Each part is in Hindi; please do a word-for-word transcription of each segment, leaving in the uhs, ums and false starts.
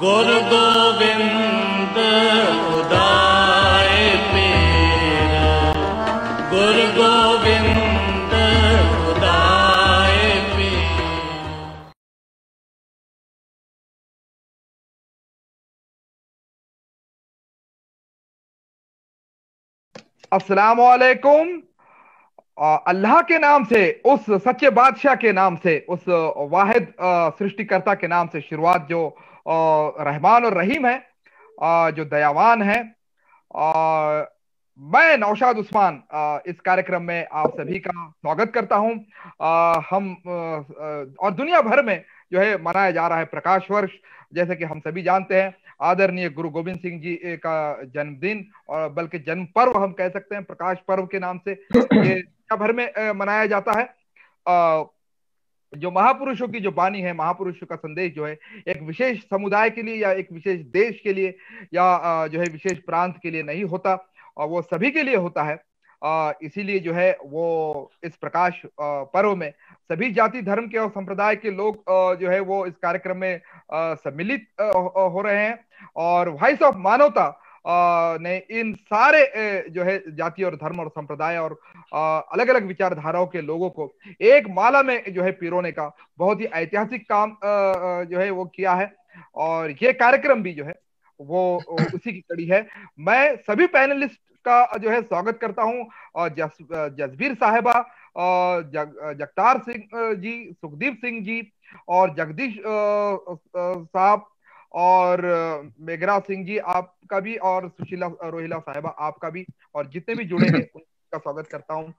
गुरु गोविंद उदाय पीर, गुरु गोविंद उदाय पीर। अस्सलाम वालेकुम। अल्लाह के नाम से, उस सच्चे बादशाह के नाम से, उस वाहिद सृष्टिकर्ता के नाम से शुरुआत, जो रहमान और रहीम है, जो दयावान है। मैं नौशाद उस्मान इस कार्यक्रम में आप सभी का स्वागत करता हूं। हम और दुनिया भर में जो है मनाया जा रहा है प्रकाश वर्ष। जैसे कि हम सभी जानते हैं, आदरणीय गुरु गोविंद सिंह जी का जन्मदिन, और बल्कि जन्म पर्व हम कह सकते हैं, प्रकाश पर्व के नाम से ये दुनिया भर में मनाया जाता है। जो महापुरुषों की जो बानी है, महापुरुषों का संदेश जो है एक विशेष समुदाय के लिए या एक विशेष देश के लिए या जो है विशेष प्रांत के लिए नहीं होता, और वो सभी के लिए होता है। इसीलिए जो है वो इस प्रकाश पर्व में सभी जाति धर्म के और संप्रदाय के लोग जो है वो इस कार्यक्रम में सम्मिलित हो रहे हैं। और वॉइस ऑफ मानवता ने इन सारे जो है जाति और धर्म और संप्रदाय और अलग अलग विचारधाराओं के लोगों को एक माला में जो है पिरोने का बहुत ही ऐतिहासिक काम जो है वो किया है। और ये कार्यक्रम भी जो है वो उसी की कड़ी है। मैं सभी पैनलिस्ट का जो है स्वागत करता हूं, और जस, जसबीर साहिबा, जग, जगतार सिंह जी, सुखदीप सिंह जी, और जगदीश साहब, और मेघरा सिंह जी आपका भी, और सुशीला रोहिला साहिबा आपका भी, और जितने भी जुड़े हैं उनका स्वागत करता हूं।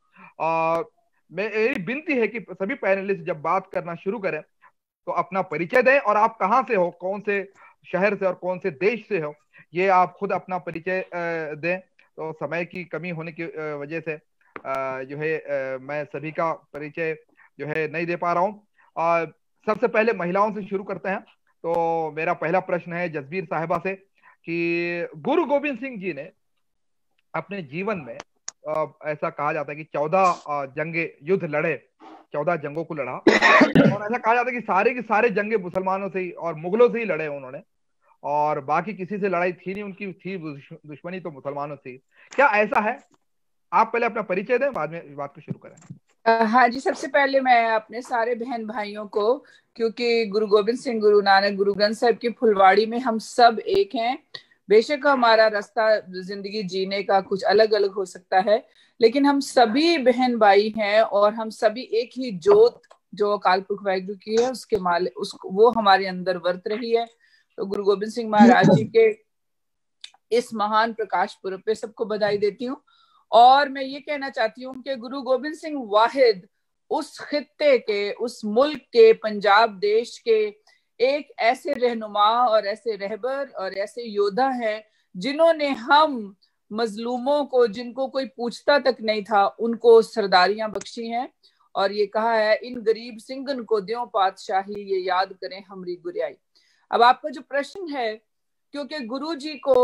मेरी विनती है कि सभी पैनलिस्ट जब बात करना शुरू करें तो अपना परिचय दें, और आप कहां से हो, कौन से शहर से और कौन से देश से हो, ये आप खुद अपना परिचय दें। तो समय की कमी होने की वजह से जो है मैं सभी का परिचय जो है नहीं दे पा रहा हूँ। सबसे पहले महिलाओं से शुरू करते हैं। तो मेरा पहला प्रश्न है जसबीर साहिबा से कि गुरु गोविंद सिंह जी ने अपने जीवन में, ऐसा कहा जाता है कि चौदह जंगे युद्ध लड़े, चौदह जंगों को लड़ा, और ऐसा कहा जाता है कि सारे के सारे जंगे मुसलमानों से ही और मुगलों से ही लड़े उन्होंने, और बाकी किसी से लड़ाई थी नहीं उनकी, थी दुश्मनी तो मुसलमानों से ही। क्या ऐसा है? आप पहले अपना परिचय दें, बाद में बात को शुरू करें। हाँ जी, सबसे पहले मैं अपने सारे बहन भाइयों को, क्योंकि गुरु गोविंद सिंह, गुरु नानक, गुरु ग्रंथ साहिब की फुलवाड़ी में हम सब एक हैं। बेशक हमारा रास्ता जिंदगी जीने का कुछ अलग अलग हो सकता है, लेकिन हम सभी बहन भाई हैं, और हम सभी एक ही जोत जो अकाल पुरख वाहिगुरु की है उसके माल उस वो हमारे अंदर वर्त रही है। तो गुरु गोविंद सिंह महाराज जी के इस महान प्रकाश पुरब पे सबको बधाई देती हूँ। और मैं ये कहना चाहती हूँ कि गुरु गोविंद सिंह वाहिद उस खित्ते के, उस मुल्क के, पंजाब देश के एक ऐसे रहनुमा और ऐसे रहबर और ऐसे योद्धा हैं जिन्होंने हम मजलूमों को, जिनको कोई पूछता तक नहीं था, उनको सरदारियां बख्शी हैं। और ये कहा है, इन गरीब सिंगन को द्यों पातशाही, ये याद करें हमरी गुरियाई। अब आपका जो प्रश्न है, क्योंकि गुरु जी को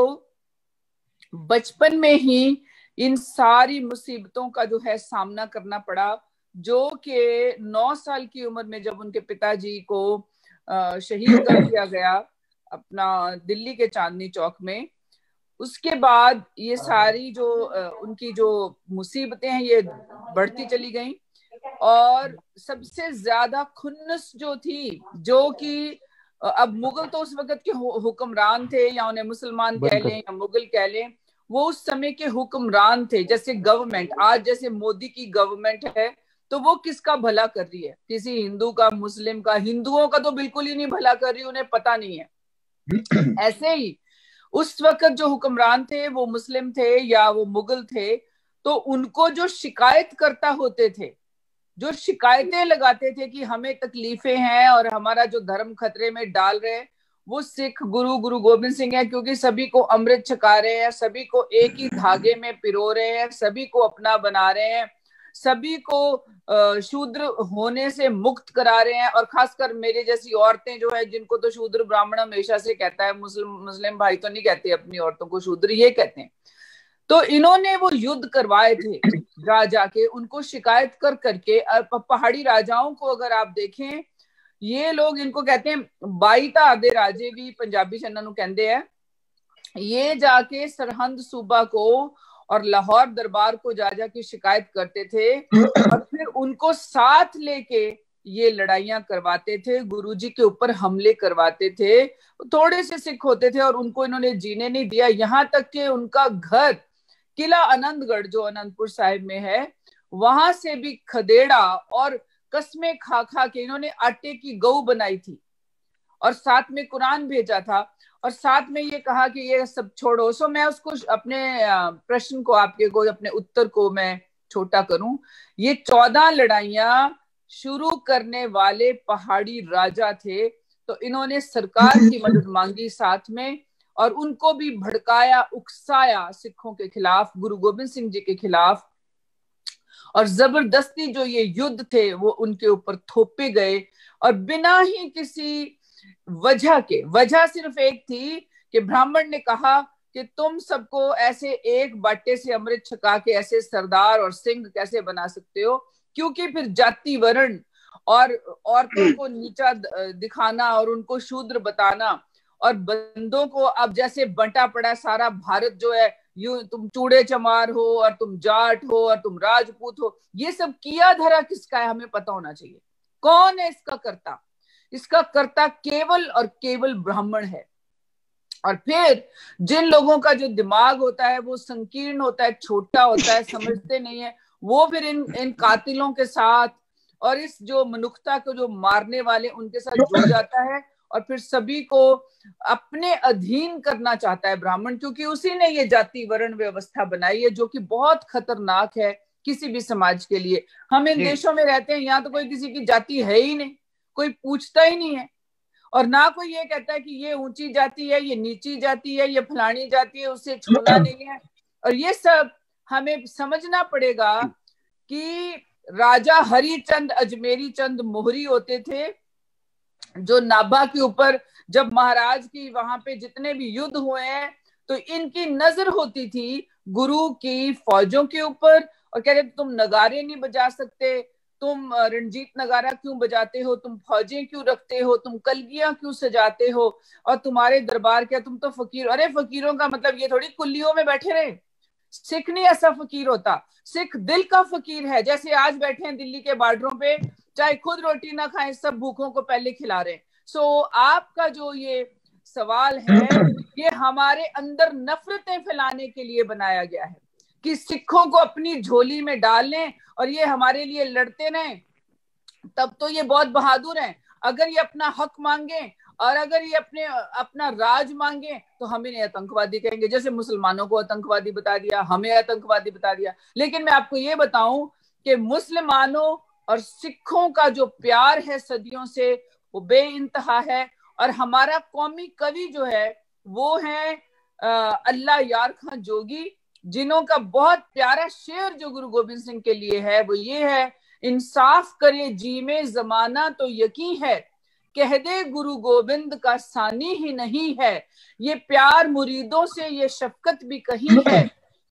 बचपन में ही इन सारी मुसीबतों का जो है सामना करना पड़ा, जो कि नौ साल की उम्र में जब उनके पिताजी को शहीद कर दिया गया अपना दिल्ली के चांदनी चौक में, उसके बाद ये सारी जो उनकी जो मुसीबतें हैं ये बढ़ती चली गईं। और सबसे ज्यादा खुन्नस जो थी, जो कि अब मुगल तो उस वक्त के हुक्मरान थे, या उन्हें मुसलमान कह लें या मुगल कह लें, वो उस समय के हुक्मरान थे। जैसे गवर्नमेंट आज जैसे मोदी की गवर्नमेंट है, तो वो किसका भला कर रही है? किसी हिंदू का, मुस्लिम का। हिंदुओं का तो बिल्कुल ही नहीं भला कर रही, उन्हें पता नहीं है। ऐसे ही उस वक्त जो हुक्मरान थे वो मुस्लिम थे या वो मुगल थे, तो उनको जो शिकायत करता होते थे, जो शिकायतें लगाते थे कि हमें तकलीफें हैं और हमारा जो धर्म खतरे में डाल रहे हैं, वो सिख गुरु गुरु गोविंद सिंह है। क्योंकि सभी को अमृत छका रहे हैं, सभी को एक ही धागे में पिरो रहे हैं, सभी को अपना बना रहे हैं, सभी को शूद्र होने से मुक्त करा रहे हैं। और खासकर मेरे जैसी औरतें जो है, जिनको तो शूद्र ब्राह्मण हमेशा से कहता है, मुस्लिम मुस्लिम भाई तो नहीं कहते अपनी औरतों को शूद्र, ये कहते हैं। तो इन्होंने वो युद्ध करवाए थे जा जाके, उनको शिकायत कर करके। पहाड़ी राजाओं को अगर आप देखें ये लोग, इनको कहते हैं बाईता आधे राजे भी पंजाबी च इन्हां नूं कहंदे हैं। ये जाके सरहंद सूबा को और लाहौर दरबार को जा जाके शिकायत करते थे और फिर उनको साथ लेके ये लड़ाइयां करवाते थे, गुरुजी के ऊपर हमले करवाते थे। थोड़े से सिख होते थे और उनको इन्होंने जीने नहीं दिया, यहाँ तक कि उनका घर किला आनंदगढ़ जो अनंतपुर साहिब में है, वहां से भी खदेड़ा और कस्में खा खा के इन्होंने आटे की गऊ बनाई थी और साथ में कुरान भेजा था और साथ में ये कहा कि ये सब छोड़ो। सो मैं उसको अपने प्रश्न को, आपके को अपने उत्तर को मैं छोटा करूं। ये चौदह लड़ाइयां शुरू करने वाले पहाड़ी राजा थे, तो इन्होंने सरकार की मदद मांगी साथ में और उनको भी भड़काया, उकसाया सिखों के खिलाफ, गुरु गोबिंद सिंह जी के खिलाफ, और जबरदस्ती जो ये युद्ध थे वो उनके ऊपर थोपे गए और बिना ही किसी वजह के, वजह सिर्फ एक थी कि ब्राह्मण ने कहा कि तुम सबको ऐसे एक बाटे से अमृत छका के ऐसे सरदार और सिंह कैसे बना सकते हो, क्योंकि फिर जाति वर्ण और औरतों को नीचा दिखाना और उनको शूद्र बताना और बंदों को अब जैसे बंटा पड़ा सारा भारत जो है, यूं तुम चूड़े चमार हो और तुम जाट हो और तुम राजपूत हो, ये सब किया धरा किसका है हमें पता होना चाहिए। कौन है इसका कर्ता? इसका कर्ता केवल और केवल ब्राह्मण है। और फिर जिन लोगों का जो दिमाग होता है वो संकीर्ण होता है, छोटा होता है, समझते नहीं है, वो फिर इन इन कातिलों के साथ और इस जो मनुष्यता को जो मारने वाले उनके साथ जुड़ जाता है और फिर सभी को अपने अधीन करना चाहता है ब्राह्मण, क्योंकि उसी ने ये जाति वर्ण व्यवस्था बनाई है जो कि बहुत खतरनाक है किसी भी समाज के लिए। हम इन देशों में रहते हैं, यहाँ तो कोई किसी की जाति है ही नहीं, कोई पूछता ही नहीं है और ना कोई ये कहता है कि ये ऊंची जाति है, ये नीची जाति है, ये फलानी जाति है, उससे छूना नहीं है। और ये सब हमें समझना पड़ेगा कि राजा हरिचंद अजमेरी चंद मोहरी होते थे, जो नाभा के ऊपर जब महाराज की वहां पे जितने भी युद्ध हुए हैं तो इनकी नजर होती थी गुरु की फौजों के ऊपर और कहते तुम नगारे नहीं बजा सकते, तुम रणजीत नगारा क्यों बजाते हो, तुम फौजें क्यों रखते हो, तुम कलगियां क्यों सजाते हो और तुम्हारे दरबार क्या, तुम तो फकीर। अरे फकीरों का मतलब ये थोड़ी कुल्लियों में बैठे रहे। सिख नहीं ऐसा फकीर होता, सिख दिल का फकीर है। जैसे आज बैठे हैं दिल्ली के बॉर्डरों पे, चाहे खुद रोटी ना खाएं, सब भूखों को पहले खिला रहे हैं। सो आपका जो ये सवाल है ये हमारे अंदर नफरतें फैलाने के लिए बनाया गया है कि सिखों को अपनी झोली में डाल लें और ये हमारे लिए लड़ते रहें, तब तो ये बहुत बहादुर हैं। अगर ये अपना हक मांगे और अगर ये अपने अपना राज मांगे तो हम इन्हें आतंकवादी कहेंगे। जैसे मुसलमानों को आतंकवादी बता दिया, हमें आतंकवादी बता दिया। लेकिन मैं आपको ये बताऊं कि मुसलमानों और सिखों का जो प्यार है सदियों से वो बेइंतहा है। और हमारा कौमी कवि जो है वो है अल्लाह यार खां जोगी, जिन्हों का बहुत प्यारा शेर जो गुरु गोबिंद सिंह के लिए है वो ये है, इंसाफ करे जी में जमाना तो यकीन है, कह दे गुरु गोबिंद का सानी ही नहीं है, ये प्यार मुरीदों से ये शफकत भी कहीं है,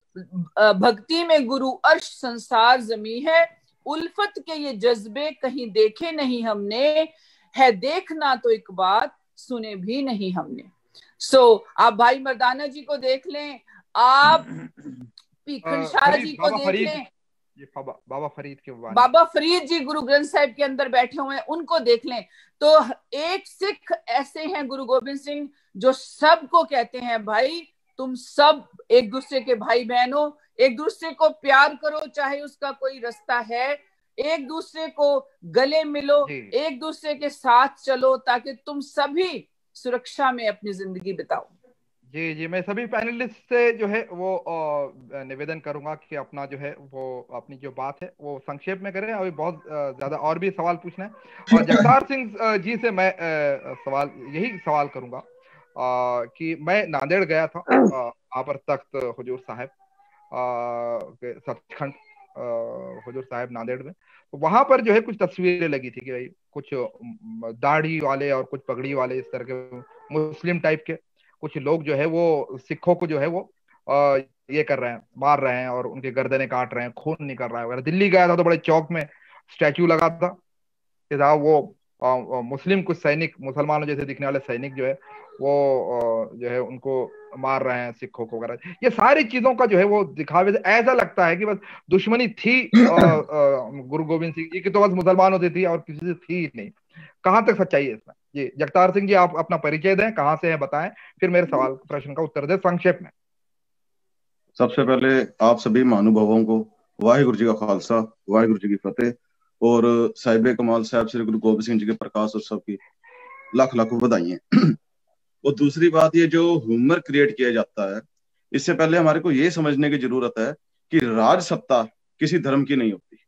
भक्ति में गुरु अर्श संसार जमी है, उल्फत के ये जज्बे कहीं देखे नहीं हमने, है देखना तो एक बात सुने भी नहीं हमने। सो so, आप भाई मर्दाना जी को देख लें, आप पीखन शाह जी को देख लें, ये बाबा, बाबा फरीद के बाबा फरीद जी गुरु ग्रंथ साहिब के अंदर बैठे हुए हैं, उनको देख लें। तो एक सिख ऐसे हैं गुरु गोबिंद सिंह जो सबको कहते हैं भाई तुम सब एक दूसरे के भाई बहन हो, एक दूसरे को प्यार करो चाहे उसका कोई रास्ता है, एक दूसरे को गले मिलो, एक दूसरे के साथ चलो ताकि तुम सभी सुरक्षा में अपनी जिंदगी बिताओ। जी जी मैं सभी पैनलिस्ट से जो है वो निवेदन करूंगा कि अपना जो है वो अपनी जो बात है वो संक्षेप में करें। अभी बहुत ज्यादा और भी सवाल पूछना है और जगतार सिंह जी से मैं सवाल यही सवाल करूंगा कि मैं नांदेड़ गया था, वहाँ पर तख्त हुजूर साहब सचखंड हुजूर साहब नांदेड़ में, तो वहां पर जो है कुछ तस्वीरें लगी थी कि भाई कुछ दाढ़ी वाले और कुछ पगड़ी वाले इस तरह के मुस्लिम टाइप के कुछ लोग जो है वो सिखों को जो है वो आ, ये कर रहे हैं, मार रहे हैं और उनके गर्दनें काट रहे हैं, खून निकल रहा है वगैरह। दिल्ली गया था तो बड़े चौक में स्टैचू लगा था कि साहब वो मुस्लिम कुछ सैनिक, मुसलमानों जैसे दिखने वाले सैनिक जो है वो जो है उनको मार रहे हैं, सिखों को वगैरह। ये सारी चीजों का जो है वो दिखावे से ऐसा लगता है कि बस दुश्मनी थी गुरु गोविंद सिंह जी की तो बस मुसलमानों से थी और किसी से थी ही नहीं। कहाँ तक सच्चाई है इसमें? जी जगतार सिंह जी, आप अपना परिचय दें, कहाँ से हैं बताएं, फिर मेरे सवाल प्रश्न का उत्तर दें संक्षेप में। सबसे पहले आप सभी महानुभावों को वाहिगुरु जी का खालसा, वाहिगुरु जी की फतेह, और साहिब कमाल साहब श्री गुरु गोबिंद सिंह जी के प्रकाश उत्सव की लाख लाख बधाई है। और दूसरी बात, ये जो ह्यूमर क्रिएट किया जाता है, इससे पहले हमारे को ये समझने की जरूरत है कि राज सत्ता किसी धर्म की नहीं होती।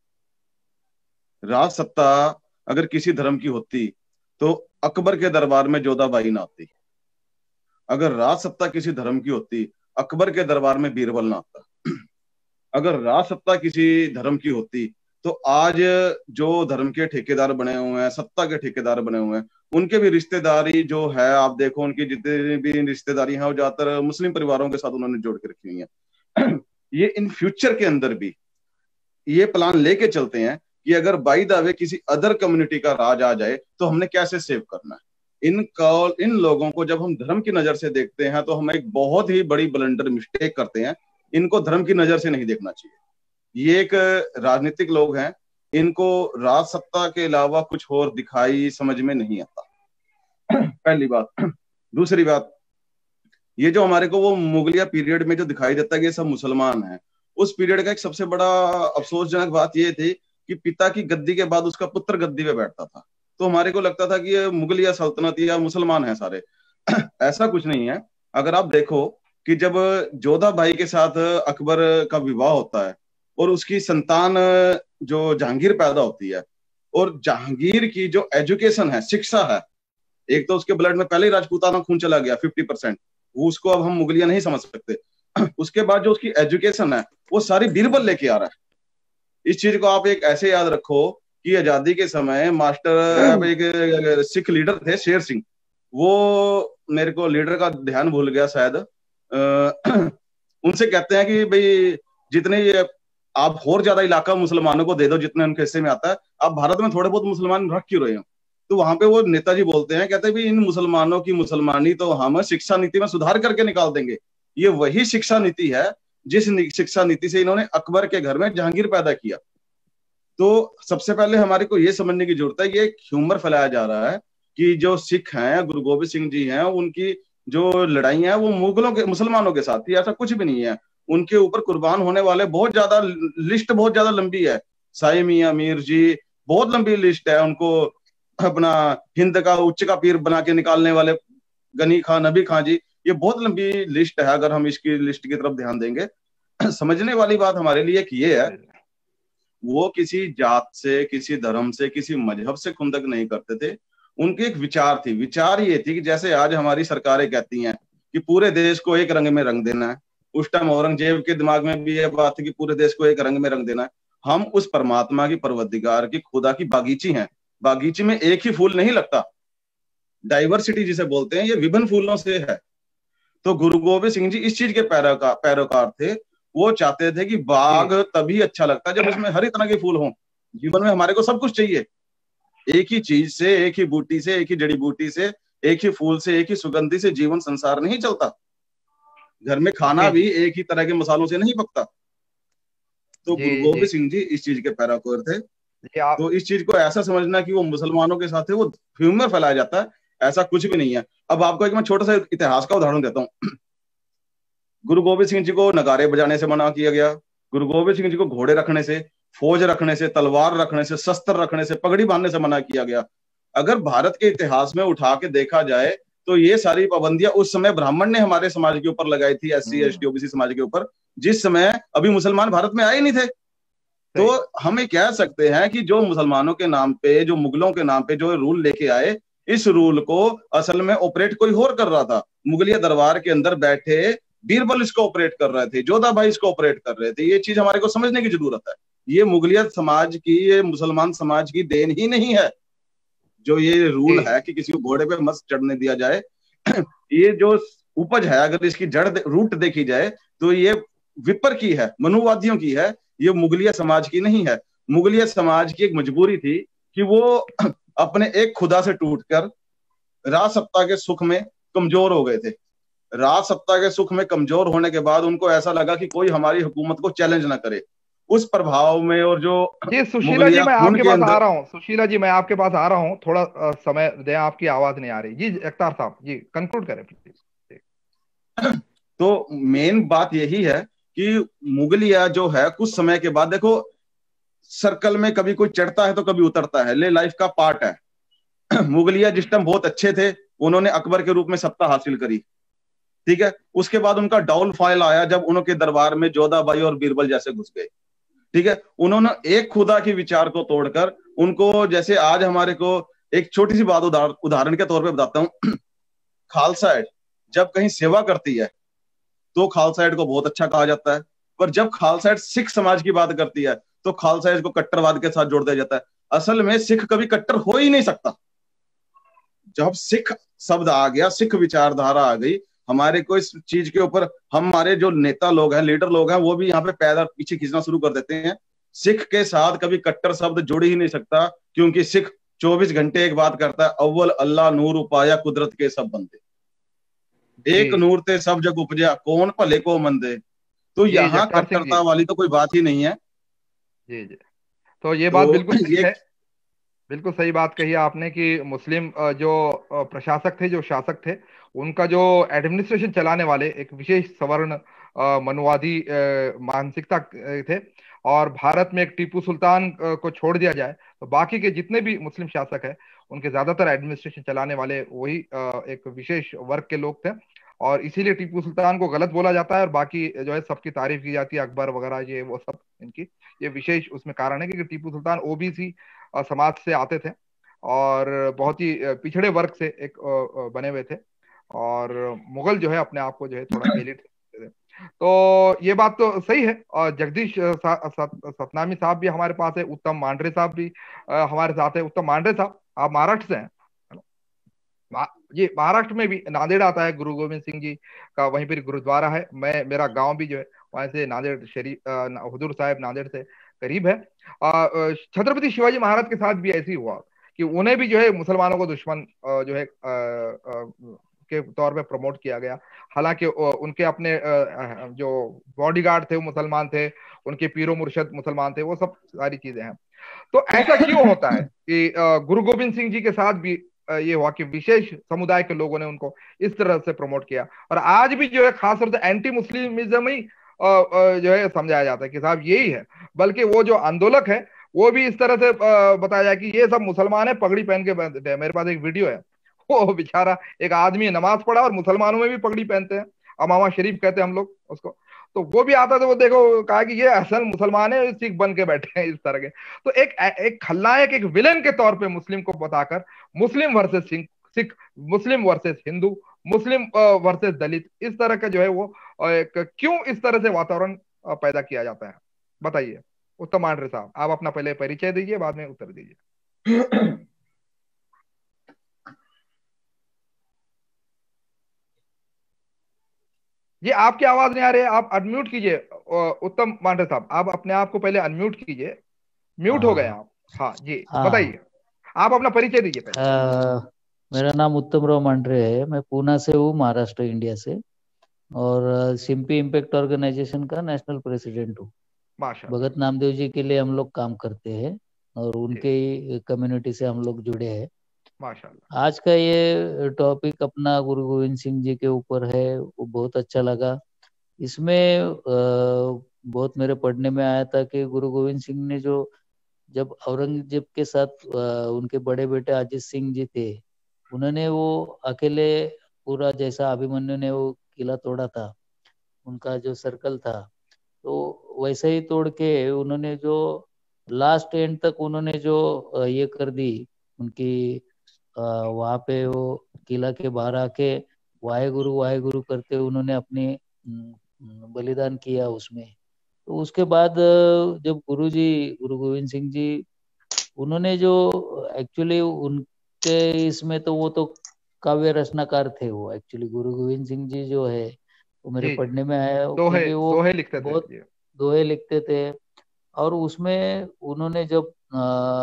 राज सत्ता अगर किसी धर्म की होती तो अकबर के दरबार में जोधाबाई ना आती। अगर राज सत्ता किसी धर्म की होती, अकबर के दरबार में बीरबल ना आता। अगर राज सत्ता किसी धर्म की होती तो आज जो धर्म के ठेकेदार बने हुए हैं, सत्ता के ठेकेदार बने हुए हैं, उनके भी रिश्तेदारी जो है, आप देखो उनकी जितनी भी रिश्तेदारी है वो ज्यादातर मुस्लिम परिवारों के साथ उन्होंने जोड़ के रखी हुई है। ये इन फ्यूचर के अंदर भी ये प्लान लेके चलते हैं कि अगर बाई दावे किसी अदर कम्युनिटी का राज आ जाए तो हमने कैसे सेव करना है। इन कॉल इन लोगों को जब हम धर्म की नजर से देखते हैं तो हम एक बहुत ही बड़ी ब्लंडर मिस्टेक करते हैं। इनको धर्म की नजर से नहीं देखना चाहिए। ये एक राजनीतिक लोग हैं, इनको राज सत्ता के अलावा कुछ और दिखाई समझ में नहीं आता। पहली बात। दूसरी बात, ये जो हमारे को वो मुगलिया पीरियड में जो दिखाई देता है कि ये सब मुसलमान हैं, उस पीरियड का एक सबसे बड़ा अफसोसजनक बात ये थी कि पिता की गद्दी के बाद उसका पुत्र गद्दी पे बैठता था, तो हमारे को लगता था कि ये मुगलिया सल्तनत या मुसलमान है सारे। ऐसा कुछ नहीं है। अगर आप देखो कि जब जोधा भाई के साथ अकबर का विवाह होता है और उसकी संतान जो जहांगीर पैदा होती है, और जहांगीर की जो एजुकेशन है, शिक्षा है, एक तो उसके ब्लड में पहले ही राजपूताना खून चला गया फिफ्टी परसेंट, वो उसको अब हम मुगलिया नहीं समझ सकते। उसके बाद जो उसकी एजुकेशन है वो सारी बीरबल लेके आ रहा है। इस चीज को आप एक ऐसे याद रखो कि आजादी के समय मास्टर एक सिख लीडर थे शेर सिंह, वो मेरे को लीडर का ध्यान भूल गया शायद, उनसे कहते हैं कि भाई जितने ये आप और ज्यादा इलाका मुसलमानों को दे दो जितने उनके हिस्से में आता है, आप भारत में थोड़े बहुत मुसलमान रख क्यों रहे हो। तो वहां पे वो नेताजी बोलते हैं, कहते हैं भी इन मुसलमानों की मुसलमानी तो हम शिक्षा नीति में सुधार करके निकाल देंगे। ये वही शिक्षा नीति है जिस शिक्षा नीति से इन्होंने अकबर के घर में जहांगीर पैदा किया। तो सबसे पहले हमारे को ये समझने की जरूरत है, ये एक ह्यूमर फैलाया जा रहा है कि जो सिख हैं, गुरु गोबिंद सिंह जी हैं, उनकी जो लड़ाई है वो मुगलों के मुसलमानों के साथ थी। ऐसा कुछ भी नहीं है। उनके ऊपर कुर्बान होने वाले बहुत ज्यादा लिस्ट बहुत ज्यादा लंबी है। साई मियां मीर जी, बहुत लंबी लिस्ट है। उनको अपना हिंद का उच्च का पीर बना के निकालने वाले गनी खान, नबी खान जी, ये बहुत लंबी लिस्ट है। अगर हम इसकी लिस्ट की तरफ ध्यान देंगे, समझने वाली बात हमारे लिए कि ये है, वो किसी जात से, किसी धर्म से, किसी मजहब से खुंदक नहीं करते थे। उनकी एक विचार थी। विचार ये थी कि जैसे आज हमारी सरकारें कहती हैं कि पूरे देश को एक रंग में रंग देना है, उस टाइम औरंगजेब के दिमाग में भी ये बात थी कि पूरे देश को एक रंग में रंग देना है। हम उस परमात्मा की, परवरदिगार की, खुदा की बागीची हैं। बागीची में एक ही फूल नहीं लगता। डाइवर्सिटी जिसे बोलते हैं, ये विभिन्न फूलों से है। तो गुरु गोबिंद सिंह जी इस चीज के पैरोकार पैरोकार थे। वो चाहते थे कि बाग तभी अच्छा लगता है जब उसमें हर तरह के फूल हों। जीवन में हमारे को सब कुछ चाहिए। एक ही चीज से, एक ही बूटी से, एक ही जड़ी बूटी से, एक ही फूल से, एक ही सुगंधी से जीवन संसार नहीं चलता। घर में खाना भी एक ही तरह के मसालों से नहीं पकता। तो गुरु गोबिंद सिंह जी इस चीज के पैरोकार थे। तो इस चीज को ऐसा समझना कि वो मुसलमानों के साथ है, वो ह्यूमर फैलाया जाता है, ऐसा कुछ भी नहीं है। अब आपको एक मैं छोटा सा इतिहास का उदाहरण देता हूँ। गुरु गोबिंद सिंह जी को नगारे बजाने से मना किया गया। गुरु गोबिंद सिंह जी को घोड़े रखने से, फौज रखने से, तलवार रखने से, शस्त्र रखने से, पगड़ी बांधने से मना किया गया। अगर भारत के इतिहास में उठा के देखा जाए तो ये सारी पाबंदियां उस समय ब्राह्मण ने हमारे समाज के ऊपर लगाई थी, S C S T OBC समाज के ऊपर, जिस समय अभी मुसलमान भारत में आए नहीं थे। तो हम ये कह सकते हैं कि जो मुसलमानों के नाम पे, जो मुगलों के नाम पे जो रूल लेके आए, इस रूल को असल में ऑपरेट कोई और कर रहा था। मुगलिया दरबार के अंदर बैठे बीरबल इसको ऑपरेट कर रहे थे, जोधा भाई इसको ऑपरेट कर रहे थे। ये चीज हमारे को समझने की जरूरत है। ये मुगलिया समाज की, ये मुसलमान समाज की देन ही नहीं है जो ये रूल है कि किसी को घोड़े पे मत चढ़ने दिया जाए। ये जो उपज है, अगर इसकी जड़ रूट देखी जाए तो ये विपर की है, मनुवादियों की है, ये मुगलिया समाज की नहीं है। मुगलिया समाज की एक मजबूरी थी कि वो अपने एक खुदा से टूटकर राज सत्ता के सुख में कमजोर हो गए थे। राज सत्ता के सुख में कमजोर होने के बाद उनको ऐसा लगा कि कोई हमारी हुकूमत को चैलेंज ना करे। उस प्रभाव में और जो जी सुशीला जी, मुगलिया मैं खून आपके के पास आ अंदर, रहा हूँ। सुशीला जी, मैं आपके पास आ रहा हूँ, थोड़ा अ, समय दें, आपकी आवाज नहीं आ रही। जी अख्तार साहब, जी कंक्लूड करें प्लीज। तो मेन बात यही है कि मुगलिया जो है कुछ समय के बाद, देखो सर्कल में कभी कोई चढ़ता है तो कभी उतरता है, ले लाइफ का पार्ट है। मुगलिया जिस टाइम बहुत अच्छे थे, उन्होंने अकबर के रूप में सत्ता हासिल करी, ठीक है। उसके बाद उनका डाउनफॉल आया जब उनके दरबार में जोधाबाई और बीरबल जैसे घुस गए, ठीक है। उन्होंने एक खुदा के विचार को तोड़कर उनको, जैसे आज हमारे को एक छोटी सी बात उदाहरण उदाहरण के तौर पे बताता हूँ। खालसा एड जब कहीं सेवा करती है तो खालसा एड को बहुत अच्छा कहा जाता है, पर जब खालसा एड सिख समाज की बात करती है तो खालसा एड को कट्टरवाद के साथ जोड़ दिया जाता है। असल में सिख कभी कट्टर हो ही नहीं सकता। जब सिख शब्द आ गया, सिख विचारधारा आ गई, हमारे को इस चीज के ऊपर हमारे जो नेता लोग हैं, लीडर लोग हैं, वो भी यहाँ पे पैदा पीछे खींचना शुरू कर देते हैं। सिख के साथ कभी कट्टर शब्द जुड़ ही नहीं सकता, क्योंकि सिख चौबीस घंटे एक बात करता है, अव्वल अल्लाह नूर उपाया कुदरत के सब बंदे, एक जी नूर ते सब जग उपजा कौन भले को मंदे। तो जी यहाँ जगतार सिंह जी, कट्टरता वाली तो कोई बात ही नहीं है। जी जी, तो ये बात तो बिल्कुल सही ये है। बिल्कुल सही बात कही आपने कि मुस्लिम अ, जो अ, प्रशासक थे, जो शासक थे, उनका जो एडमिनिस्ट्रेशन चलाने वाले एक विशेष सवर्ण अ, मनुवादी अ, मानसिकता अ, थे। और भारत में एक टीपू सुल्तान अ, को छोड़ दिया जाए तो बाकी के जितने भी मुस्लिम शासक हैं, उनके ज्यादातर एडमिनिस्ट्रेशन चलाने वाले वही अ, एक विशेष वर्ग के लोग थे। और इसीलिए टीपू सुल्तान को गलत बोला जाता है, और बाकी जो है सबकी तारीफ की जाती है, अकबर वगैरह ये वो सब इनकी ये विशेष उसमें कारण है, क्योंकि टीपू सुल्तान ओबीसी अ, समाज से आते थे और बहुत ही अ, पिछड़े वर्ग से एक अ, अ, बने हुए थे। और मुगल जो है अपने आप को जो है थोड़ा एलिट थे। तो ये बात तो सही है। और जगदीश अ, सा- सत- सतनामी साहब भी हमारे पास है, उत्तम मांडरे साहब भी अ, हमारे साथ है। उत्तम मांडरे साहब, आप महाराष्ट्र से हैं, है ना? मा- ये महाराष्ट्र में भी नांदेड़ आता है, गुरु गोविंद सिंह जी का वहीं पर गुरुद्वारा है। मैं मेरा गांव भी जो है वहां से नांदेड़ शरीफ अ, हुजूर साहिब नांदेड़ से करीब है। अ, अ, छत्रपति शिवाजी महाराज के साथ भी ऐसे ही हुआ कि उन्हें भी जो है मुसलमानों को दुश्मन अ, जो है अ, अ, के तौर पे प्रमोट किया गया। हालांकि अ, उनके अपने अ, अ, जो बॉडीगार्ड थे वो मुसलमान थे, उनके पीरो मुर्शद मुसलमान थे, वो सब सारी चीजें हैं। तो ऐसा क्यों होता है कि अ, गुरु गोविंद सिंह जी के साथ भी अ, ये हुआ कि विशेष समुदाय के लोगों ने उनको इस तरह से प्रमोट किया। और आज भी जो है खास तौर से एंटी मुस्लिमिज्म ही अ, अ, जो है समझाया जाता है कि साहब यही है। बल्कि वो जो आंदोलक है वो भी इस तरह से अ, बताया जाए कि ये सब मुसलमान है, पगड़ी पहन के बैठते हैं। मेरे पास एक वीडियो है, वो बेचारा एक आदमी नमाज पढ़ा और मुसलमानों में भी पगड़ी पहनते हैं, अमामा शरीफ कहते हैं हम लोग उसको। तो वो भी आता था, वो देखो कहा कि ये असल मुसलमान है, सिख बन के बैठे हैं इस तरह के। तो एक एक खलनायक, एक विलेन के तौर पे मुस्लिम को बताकर Muslim versus Sikh, Sikh Muslim versus Hindu, Muslim versus Dalit, इस तरह का जो है वो अ, एक, क्यों इस तरह से वातावरण अ, पैदा किया जाता है, बताइए। उत्तम आंड्रे साहब, आप अपना पहले परिचय दीजिए, बाद में उत्तर दीजिए। ये आपकी आवाज नहीं आ रही है, आप अनम्यूट कीजिए। अ, उत्तम मांडे साहब, आप अपने आप को पहले अनम्यूट कीजिए, म्यूट हो गए हाँ आप। हाँ जी, हाँ। बताइए, आप अपना परिचय दीजिए पहले। अ, मेरा नाम उत्तम राव मांडरे है, मैं पूना से हूँ, महाराष्ट्र इंडिया से। और अ, सिम्पी इम्पैक्ट ऑर्गेनाइजेशन का नेशनल प्रेसिडेंट हूँ। माशाल्लाह। भगत नामदेव जी के लिए हम लोग काम करते हैं और जी, उनके ही कम्युनिटी से हम लोग जुड़े हैं। माशाल्लाह। आज का ये टॉपिक अपना गुरु गोविंद सिंह जी के ऊपर है, वो बहुत अच्छा लगा। इसमें अ, बहुत मेरे पढ़ने में आया था कि गुरु गोविंद सिंह ने जो, जब औरंगजेब के साथ अ, उनके बड़े बेटे अजीत सिंह जी थे, उन्होंने वो अकेले पूरा, जैसा अभिमन्यु ने वो किला तोड़ा था, उनका जो सर्कल था, तो वैसे ही तोड़ के उन्होंने जो लास्ट एंड तक उन्होंने जो अ, ये कर दी उनकी, वहां पे वो किला के बाहर आके वाहे गुरु वाहे गुरु करते उन्होंने अपनी अम, बलिदान किया उसमें। तो उसके बाद अ, जब गुरु जी, गुरु गोविंद सिंह जी, उन्होंने जो एक्चुअली उनके इसमें तो वो तो काव्य रचनाकार थे वो, एक्चुअली गुरु गोविंद सिंह जी जो है वो मेरे जी जी, पढ़ने में आया, दोहे क्योंकि वो दोहे लिखते थे बहुत जी। दोहे लिखते थे। और उसमें उन्होंने जब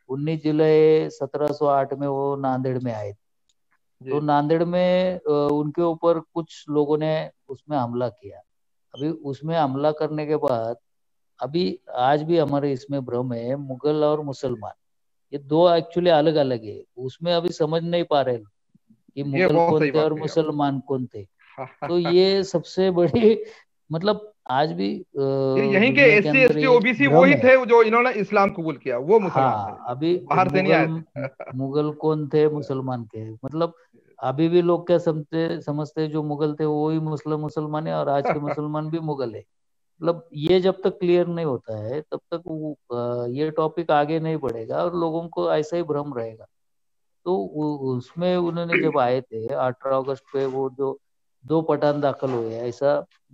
उन्नीस जुलाई सत्रह सौ आठ में वो नांदेड़ में आए थे। तो नांदेड़ में उनके ऊपर कुछ लोगों ने उसमें हमला किया। अभी उसमें हमला करने के बाद अभी आज भी हमारे इसमें भ्रम है, मुगल और मुसलमान ये दो एक्चुअली अलग अलग है। उसमें अभी समझ नहीं पा रहे कि मुगल कौन थे और मुसलमान कौन थे। तो ये सबसे बड़ी मतलब आज भी यहीं के एससी एसटी ओबीसी वही थे जो इन्होंने इस्लाम कबूल किया, वो मुसलमान हाँ, थे, अभी बाहर से नहीं आए थे। मुगल कौन थे, मुसलमान के मतलब अभी भी लोग क्या समझते समझते जो मुगल थे वो ही मुस्लिम मुसलमान है और आज के मुसलमान भी मुगल है। मतलब ये जब तक क्लियर नहीं होता है तब तक वो ये टॉपिक आगे नहीं बढ़ेगा और लोगों को ऐसा ही भ्रम रहेगा। तो उसमें उन्होंने जब आए थे अठारह अगस्त पे वो जो दो पठान दाखिल हुए ऐसा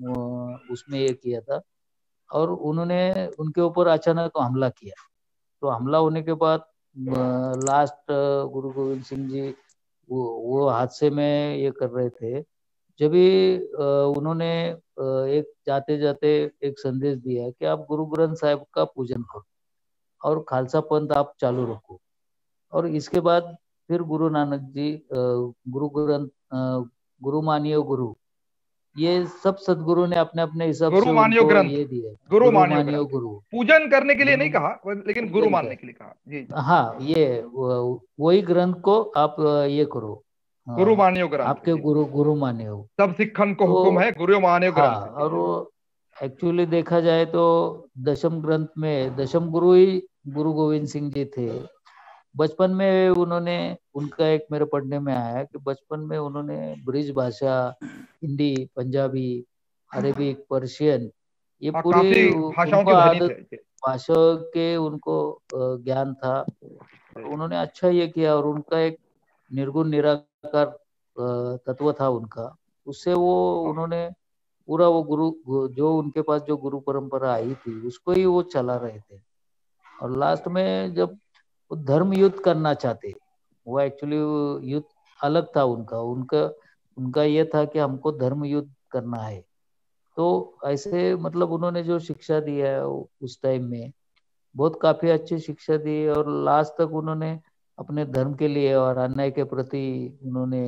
उसमें ये किया था और उन्होंने उनके ऊपर अचानक हमला किया। तो हमला होने के बाद लास्ट गुरु गोविंद सिंह जी वो, वो हादसे में ये कर रहे थे। जब भी उन्होंने एक जाते जाते एक संदेश दिया कि आप गुरु ग्रंथ साहिब का पूजन करो और खालसा पंथ आप चालू रखो। और इसके बाद फिर गुरु नानक जी गुरु ग्रंथ गुरु मानियो गुरु ये सब सदगुरु ने अपने अपने हिसाब से उनको ये दिया। गुरु मानियो गुरु पूजन करने के लिए नहीं कहा, लेकिन गुरु मानने के लिए कहा जी। हाँ, ये वही ग्रंथ को आप ये करो, गुरु मानियो ग्रंथ, आपके गुरु गुरु मानियो। सब सिखन को हुक्म है गुरु मानियो ग्रंथ। हाँ, और वो एक्चुअली देखा जाए तो दशम ग्रंथ में दशम गुरु ही गुरु गोविंद सिंह जी थे। बचपन में उन्होंने उनका एक मेरे पढ़ने में आया कि बचपन में उन्होंने ब्रिज भाषा, हिंदी, पंजाबी, अरेबिक, पर्शियन ये पूरी भाषाओं के आदत भाषा के उनको ज्ञान था। उन्होंने अच्छा ये किया और उनका एक निर्गुण निराकार तत्व था उनका, उससे वो उन्होंने पूरा वो गुरु जो उनके पास जो गुरु परंपरा आई थी उसको ही वो चला रहे थे। और लास्ट में जब वो धर्म युद्ध करना चाहते, वो एक्चुअली युद्ध अलग था उनका उनका उनका ये था कि हमको धर्म युद्ध करना है। तो ऐसे मतलब उन्होंने जो शिक्षा दी है उस टाइम में बहुत काफी अच्छी शिक्षा दी और लास्ट तक उन्होंने अपने धर्म के लिए और अन्याय के प्रति उन्होंने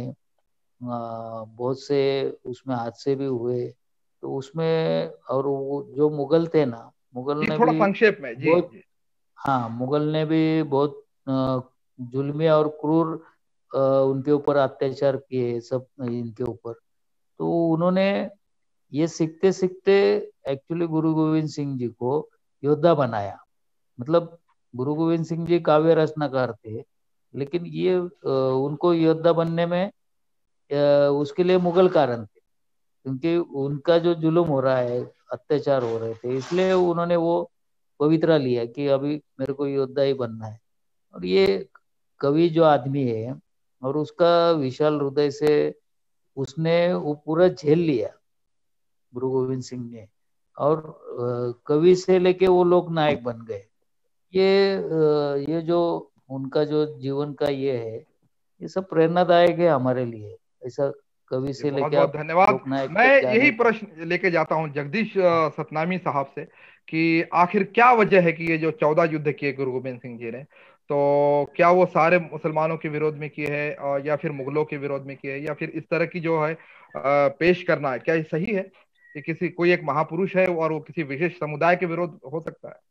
बहुत से उसमें हादसे भी हुए। तो उसमें और वो जो मुगल थे ना, मुगल ने थोड़ा भी संक्षेप में जी, बहुत जी। हाँ, मुगल ने भी बहुत जुल्मी और क्रूर उनके ऊपर अत्याचार किए सब इनके ऊपर। तो उन्होंने ये सीखते सीखते एक्चुअली गुरु गोविंद सिंह जी को योद्धा बनाया। मतलब गुरु गोविंद सिंह जी काव्य रचनाकार थे, लेकिन ये उनको योद्धा बनने में उसके लिए मुगल कारण थे, क्योंकि उनका जो जुल्म हो रहा है, अत्याचार हो रहे थे, इसलिए उन्होंने वो पवित्रा लिया कि अभी मेरे को योद्धा ही बनना है। और ये कवि जो आदमी है और उसका विशाल हृदय से उसने वो पूरा झेल लिया गुरु गोविंद सिंह ने, और कवि से लेके वो लोक नायक बन गए। ये ये जो उनका जो जीवन का ये है, ये सब प्रेरणादायक है हमारे लिए। ऐसा कवि से लेके बहुत बहुत धन्यवाद। मैं यही प्रश्न लेके जाता हूँ जगदीश सतनामी साहब से कि आखिर क्या वजह है कि ये जो चौदह युद्ध किए गुरु गोविंद सिंह जी ने, तो क्या वो सारे मुसलमानों के विरोध में किए हैं या फिर मुगलों के विरोध में किए हैं, या फिर इस तरह की जो है पेश करना है, क्या ये सही है कि किसी कोई एक महापुरुष है और वो किसी विशेष समुदाय के विरोध हो सकता है?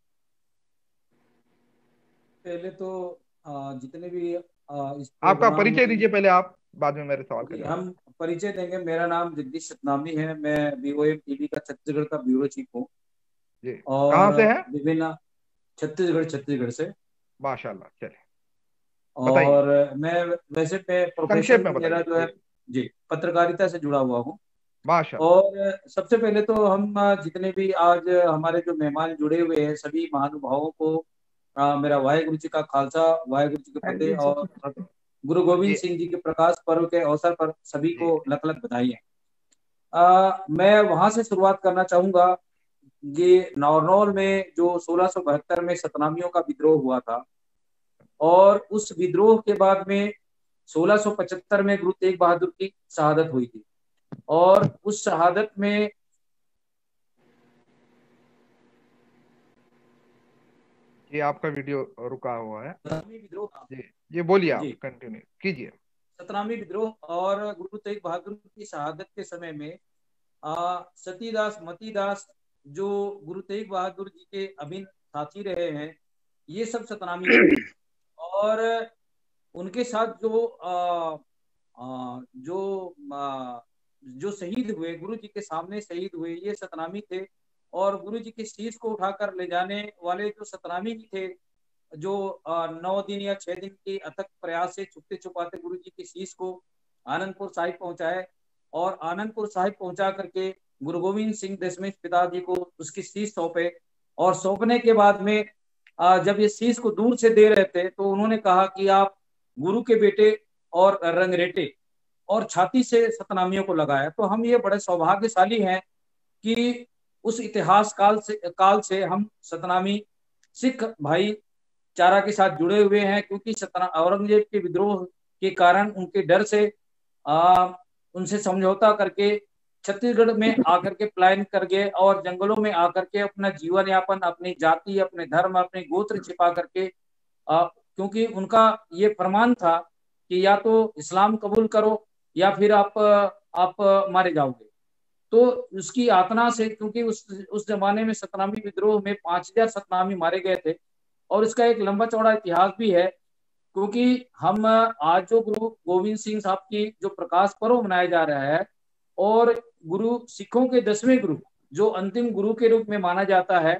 पहले तो जितने भी आपका परिचय दीजिए पहले आप, बाद में मेरे सवाल करें। हम परिचय देंगे। मेरा नाम जगदीश सतनामी है, मैं बीओएम टीवी का छत्तीसगढ़ का ब्यूरो चीफ हूँ। और कहाँ से है? विभिन्न छत्तीसगढ़ छत्तीसगढ़ से। माशाल्लाह, चलिए। और मैं वैसे मैं प्रोफेशन मेरा जो है जी पत्रकारिता से जुड़ा हुआ हूँ। और सबसे पहले तो हम जितने भी आज हमारे जो मेहमान जुड़े हुए हैं सभी महानुभावों को आ, मेरा वाहेगुरु जी का खालसा, वाहेगुरु जी के फतेह और गुरु गोविंद सिंह जी के प्रकाश पर्व के अवसर पर सभी को लख लख बधाई है। मैं वहां से शुरुआत करना चाहूंगा। ये नारनौल में जो सोलह सौ बहत्तर में सतनामियों का विद्रोह हुआ था और उस विद्रोह के बाद में सोलह सौ पचहत्तर में गुरु तेग बहादुर की शहादत हुई थी। और उस शहादत में ये आपका वीडियो रुका हुआ है। सतनामी विद्रोह, जी ये बोलिए, आप कंटिन्यू कीजिए। सतनामी विद्रोह और गुरु तेग बहादुर की शहादत के समय में आ, सतीदास मतीदास जो गुरु तेग बहादुर जी के अभिन्न साथी रहे हैं, ये सब सतनामी थे। और उनके साथ जो आ, आ, जो आ, जो शहीद हुए, गुरु जी के सामने शहीद हुए, ये सतनामी थे। और गुरु जी के शीश को उठाकर ले जाने वाले जो सतनामी भी थे, जो नौ दिन या छह दिन के अथक प्रयास से छुपते छुपाते गुरु जी के शीश को आनंदपुर साहिब पहुंचाए, और आनंदपुर साहिब पहुंचा करके गुरु गोविंद सिंह दसवें पिताजी को उसकी शीश सौंपे। और सौंपने के बाद में जब ये शीश को दूर से दे रहे थे तो उन्होंने कहा कि आप गुरु के बेटे और रंगरेटे, और छाती से सतनामियों को लगाया। तो हम ये बड़े सौभाग्यशाली हैं कि उस इतिहास काल से काल से हम सतनामी सिख भाईचारा के साथ जुड़े हुए हैं, क्योंकि सतना औरंगजेब के विद्रोह के कारण उनके डर से आ, उनसे समझौता करके छत्तीसगढ़ में आकर के पलायन कर गए, और जंगलों में आकर के अपना जीवन यापन, अपनी जाति, अपने धर्म, अपने गोत्र छिपा करके, आ, क्योंकि उनका ये फरमान था कि या तो इस्लाम कबूल करो या फिर आप आप मारे जाओगे। तो उसकी यातना से, क्योंकि उस उस जमाने में सतनामी विद्रोह में पांच हजार सतनामी मारे गए थे, और इसका एक लंबा चौड़ा इतिहास भी है। क्योंकि हम आज जो गुरु गोविंद सिंह साहब की जो प्रकाश पर्व मनाया जा रहा है, और गुरु सिखों के दसवें गुरु जो अंतिम गुरु के रूप में माना जाता है,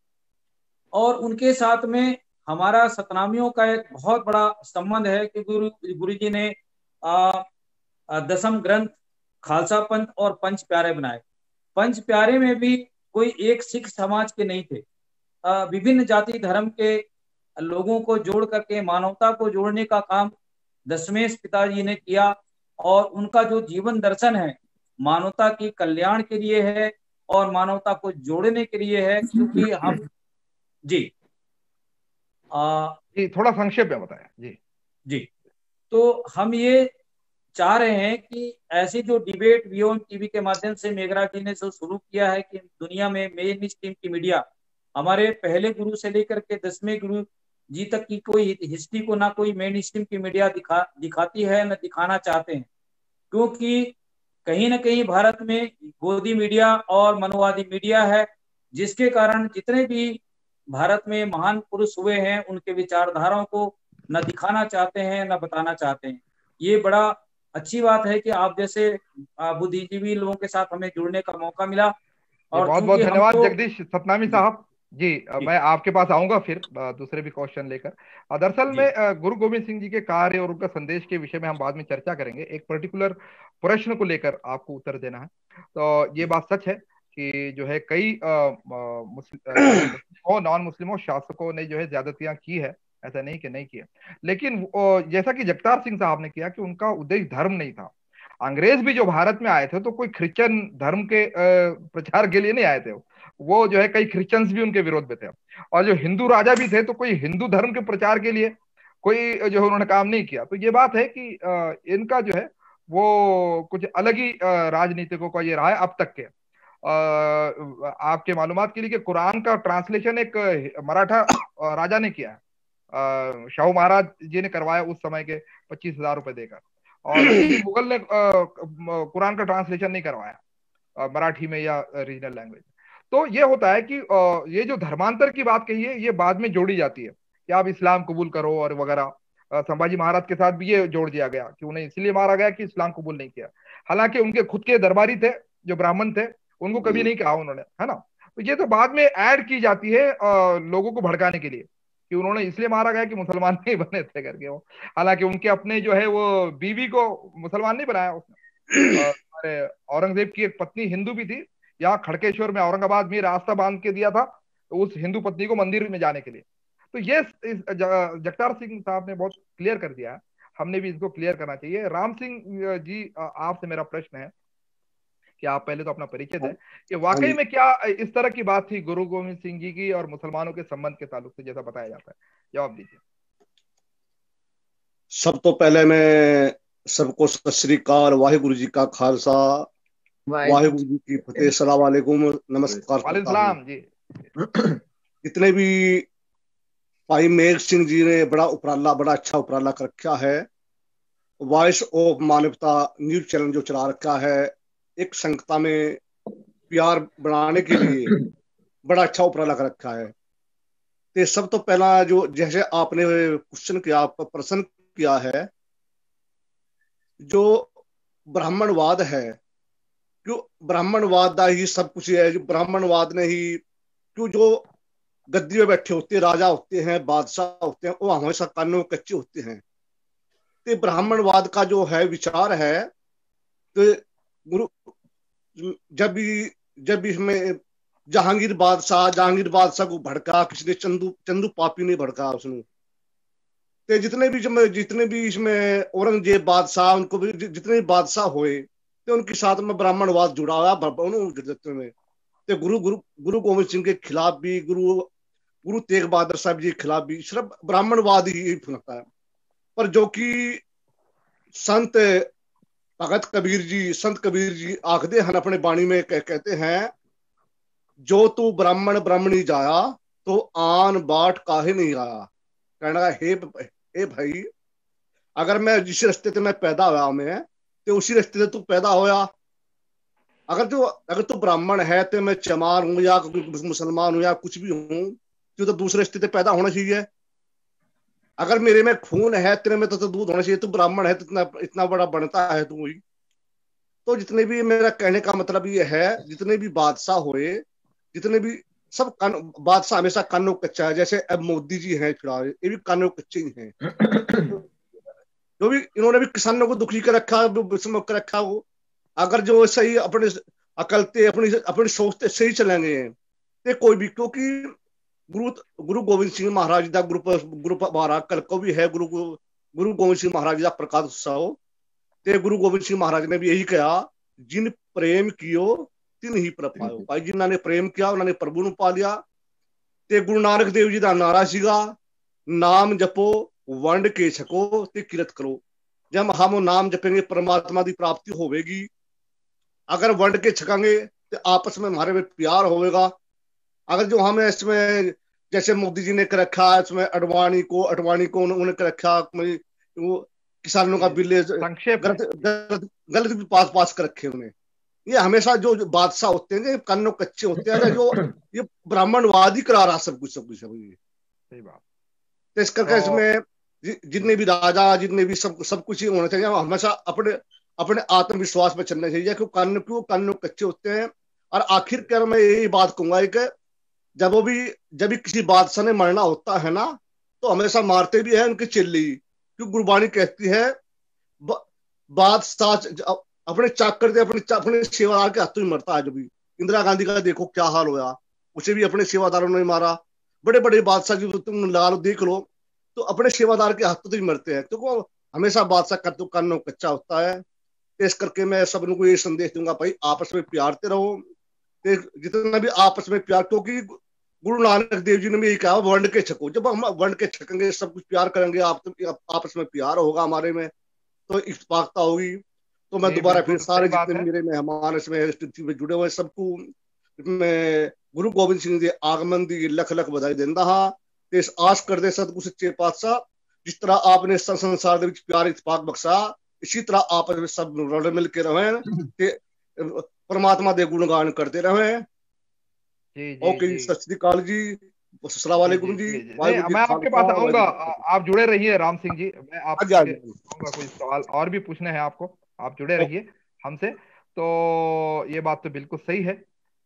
और उनके साथ में हमारा सतनामियों का एक बहुत बड़ा संबंध है कि गुरु गुरु जी ने आ, दसम ग्रंथ, खालसा पंथ और पंच प्यारे बनाए। पंच प्यारे में भी कोई एक सिख समाज के नहीं थे, विभिन्न जाति धर्म के लोगों को जोड़ करके मानवता को जोड़ने का काम दसवें पिताजी ने किया। और उनका जो जीवन दर्शन है मानवता की कल्याण के लिए है और मानवता को जोड़ने के लिए है। क्योंकि हम जी आ, जी थोड़ा संक्षेप में बताएं। जी जी तो हम ये चाह रहे हैं कि ऐसी जो डिबेट वियोन टीवी के माध्यम से मेघराज जी ने जो शुरू किया है कि दुनिया में मेन स्ट्रीम की मीडिया हमारे पहले गुरु से लेकर के दसवें गुरु जी तक की कोई हिस्ट्री को ना कोई मेन स्ट्रीम की मीडिया दिखा दिखाती है, न दिखाना चाहते हैं। क्योंकि कहीं ना कहीं भारत में गोदी मीडिया और मनोवादी मीडिया है, जिसके कारण जितने भी भारत में महान पुरुष हुए हैं उनके विचारधाराओं को न दिखाना चाहते हैं, न बताना चाहते हैं। ये बड़ा अच्छी बात है कि आप जैसे बुद्धिजीवी लोगों के साथ हमें जुड़ने का मौका मिला। और बहुत बहुत धन्यवाद तो... जगदीश सतनामी साहब जी, जी मैं आपके पास आऊंगा फिर दूसरे भी क्वेश्चन लेकर। दरअसल में गुरु गोविंद सिंह जी के कार्य और उनका संदेश के विषय में हम बाद में चर्चा करेंगे। एक पर्टिकुलर प्रश्न को लेकर आपको उत्तर देना है। तो ये बात सच है कि जो है कई मुस्लिमों नॉन मुस्लिमों शासकों ने जो है ज्यादतियां की है, ऐसा नहीं कि नहीं किया। लेकिन जैसा कि जगतार सिंह साहब ने किया कि उनका उद्देश्य धर्म नहीं था। अंग्रेज भी जो भारत में आए थे तो कोई क्रिश्चियन धर्म के प्रचार के लिए नहीं आए थे, वो जो है कई क्रिश्चियंस भी उनके विरोध में थे। और जो हिंदू राजा भी थे तो कोई हिंदू धर्म के प्रचार के लिए कोई जो है उन्होंने काम नहीं किया। तो ये बात है कि इनका जो है वो कुछ अलग ही राजनीतिकों का ये रहा है अब तक के। आपके मालूमात के लिए कि कुरान का ट्रांसलेशन एक मराठा राजा ने किया है, शाहू महाराज जी ने करवाया उस समय के पच्चीस हजार रुपए देकर। और मुगल ने कुरान का ट्रांसलेशन नहीं करवाया मराठी में या रीजनल लैंग्वेज। तो ये होता है कि ये जो धर्मांतर की बात कही है ये बाद में जोड़ी जाती है कि आप इस्लाम कबूल करो और वगैरह। संभाजी महाराज के साथ भी ये जोड़ दिया गया कि उन्हें इसलिए मारा गया कि इस्लाम कबूल नहीं किया। हालांकि उनके खुद के दरबारी थे जो ब्राह्मण थे, उनको कभी नहीं कहा उन्होंने, है ना। तो ये तो बाद में ऐड की जाती है लोगों को भड़काने के लिए कि उन्होंने इसलिए मारा गया कि मुसलमान नहीं बने थे करके वो। हालांकि उनके अपने जो है वो बीवी को मुसलमान नहीं बनाया उसने। अरे औरंगजेब की एक पत्नी हिंदू भी थी, यहाँ खड़केश्वर में औरंगाबाद में रास्ता बांध के दिया था उस हिंदू पत्नी को मंदिर में जाने के लिए। तो ये जगतार सिंह साहब ने बहुत क्लियर कर दिया, हमने भी इसको क्लियर करना चाहिए। राम सिंह जी आपसे मेरा प्रश्न है कि आप पहले तो अपना परिचय दें कि वाकई में क्या इस तरह की बात थी गुरु गोविंद सिंह जी की और मुसलमानों के संबंध के ताल्लुक से जैसा बताया जाता है, जवाब दीजिए। सब तो पहले मैं सबको सत श्री अकाल, वाहिगुरु जी का खालसा, वाहिगुरु जी की फतेह, अस्सलाम वालेकुम, नमस्कार। वालेकुम सलाम जी। जितने भी भाई मेघ सिंह जी ने बड़ा उपराला बड़ा अच्छा उपराला कर रखा है। वॉइस ऑफ मानवता न्यूज चैनल जो चला रखा है, एक संगता में प्यार बनाने के लिए बड़ा अच्छा उपराला कर रखा है। तो सब तो पहला जो जैसे आपने क्वेश्चन किया, प्रश्न किया है, जो ब्राह्मणवाद है, क्यों ब्राह्मणवाद का ही सब कुछ है, जो ब्राह्मणवाद ने ही क्यों जो गद्दी में बैठे होते हैं, राजा होते हैं, बादशाह होते हैं, वो हमेशा कानों कच्चे होते हैं। तो ब्राह्मणवाद का जो है विचार है, तो गुरु जब भी जब भी इसमें जहांगीर बादशाह जहांगीर बादशाह को भड़का किसी ने, चंदू चंदू पापी ने भड़का उसने। तो जितने भी जितने भी इसमें औरंगजेब बादशाह, उनको भी जितने भी बादशाह हुए, तो उनके साथ में ब्राह्मणवाद जुड़ा हुआ में। तो गुरु गुरु गुरु गोविंद सिंह के खिलाफ भी, गुरु गुरु तेग बहादुर साहब जी के खिलाफ भी सिर्फ ब्राह्मणवाद ही फुनकता है। पर जो कि संत भगत कबीर जी संत कबीर जी आखदे हैं अपने बाणी में, कह, कहते हैं, जो तू ब्राह्मण ब्राह्मणी जाया, तो आन बाट काहे नहीं आया। कहना हे हे भाई, अगर मैं जिस रास्ते से मैं पैदा हुआ मैं, तो उसी रास्ते से तू पैदा होया। अगर तो अगर तू ब्राह्मण है, तो मैं चमार हूं या मुसलमान हूं या कुछ भी हूं, तो, तो दूसरे रास्ते से पैदा होना चाहिए। अगर मेरे में खून है, तेरे में तो, तो दूध होना चाहिए। तू ब्राह्मण है तो इतना इतना बड़ा बनता है तू ही। तो जितने भी, मेरा कहने का मतलब ये है, जितने भी बादशाह हुए, जितने भी सब बादशाह हमेशा कानों कच्चा है। जैसे अब मोदी जी हैं फिलहाल, ये भी कानों कच्चे ही हैं। जो भी इन्होंने भी किसानों को दुखी कर रखा कर रखा हो, अगर जो सही अपने अकलते अपनी अपनी सोचते सही चलेंगे तो कोई भी, क्योंकि गुरु गुरु गोविंद सिंह महाराज का ग्रुप ग्रुप महाराज कल को भी है, गुरु गुरु गोविंद सिंह महाराज का प्रकाश उत्सव। ते गुरु गोविंद सिंह महाराज ने भी यही कहा, जिन प्रेम कियो तिन ही पर पायो। भाई जिन्होंने प्रेम किया उन्होंने प्रभु ਨੂੰ पा लिया। ते गुरु नानक देव जी का नारा सीगा, नाम जपो वंड के छको ते किरत करो। जब हम नाम जपेंगे परमात्मा की प्राप्ति होगी। अगर वंड के छकांगे तो आपस में हमारे में प्यार होगा। अगर जो हमें इसमें जैसे मोदी जी ने कर रखा, इसमें अडवाणी को अडवाणी को उन्होंने कर रखा, वो किसानों का बिल गलत गलत पास पास कर रखे उन्हें। ये हमेशा जो, जो बादशाह होते हैं, कानों कच्चे होते हैं, जो ये ब्राह्मणवाद ही करा रहा सब कुछ सब कुछ सही बात। तो इस करके इसमें जितने भी राजा, जितने भी सब सब कुछ ही होना चाहिए। हमेशा अपने अपने आत्मविश्वास में चलना चाहिए, क्यों कान क्यों कानों कच्चे होते हैं। और आखिरकार मैं यही बात कहूंगा कि जब वो भी जब भी किसी बादशाह ने मरना होता है ना, तो हमेशा मारते भी है उनके चेल्ली। क्यों गुरबाणी कहती है, बादशाह अपने चाकर अपने अपने सेवादार के हाथों में मरता है। जो भी इंदिरा गांधी का देखो क्या हाल होया, उसे भी अपने सेवादारों ने मारा। बड़े बड़े बादशाह की तुम लगा लो, देख लो, तो अपने सेवादार के हाथों से ही मरते हैं। तो हमेशा बादशाह का तो कानों कच्चा होता है। इस करके मैं सब लोगों को ये संदेश दूंगा, भाई आपस में प्यारते रहो। जितना भी आपस में प्यार, क्योंकि गुरु नानक देव जी ने भी यही कहा, वंड के छको। जब हम वंड के छकेंगे, सब कुछ प्यार करेंगे, आप आपस में प्यार होगा हमारे में, तो इत्तेफाकता होगी। तो मैं दोबारा फिर सारे जितने मेरे मेहमान इसमें जुड़े हुए सबको मैं गुरु गोबिंद सिंह के आगमन की लख लख बधाई देता हाँ। तो इस आस करते सतगुरु सच्चे पातशाह, जिस तरह आपने संसार के प्यार इत्तेफाक बख्शा, इसी तरह आप सब रल मिल के रहे, परमात्मा दे गुणगान करते रहे। ओके, सत श्री अकाल जी, अस्सलाम वालेकुम जी। मैं आपके पास आऊंगा, आप जुड़े रहिए राम सिंह जी। मैं आपसे आऊंगा, कोई सवाल और भी पूछने हैं आपको, आप जुड़े रहिए हमसे। तो ये बात तो बिल्कुल सही है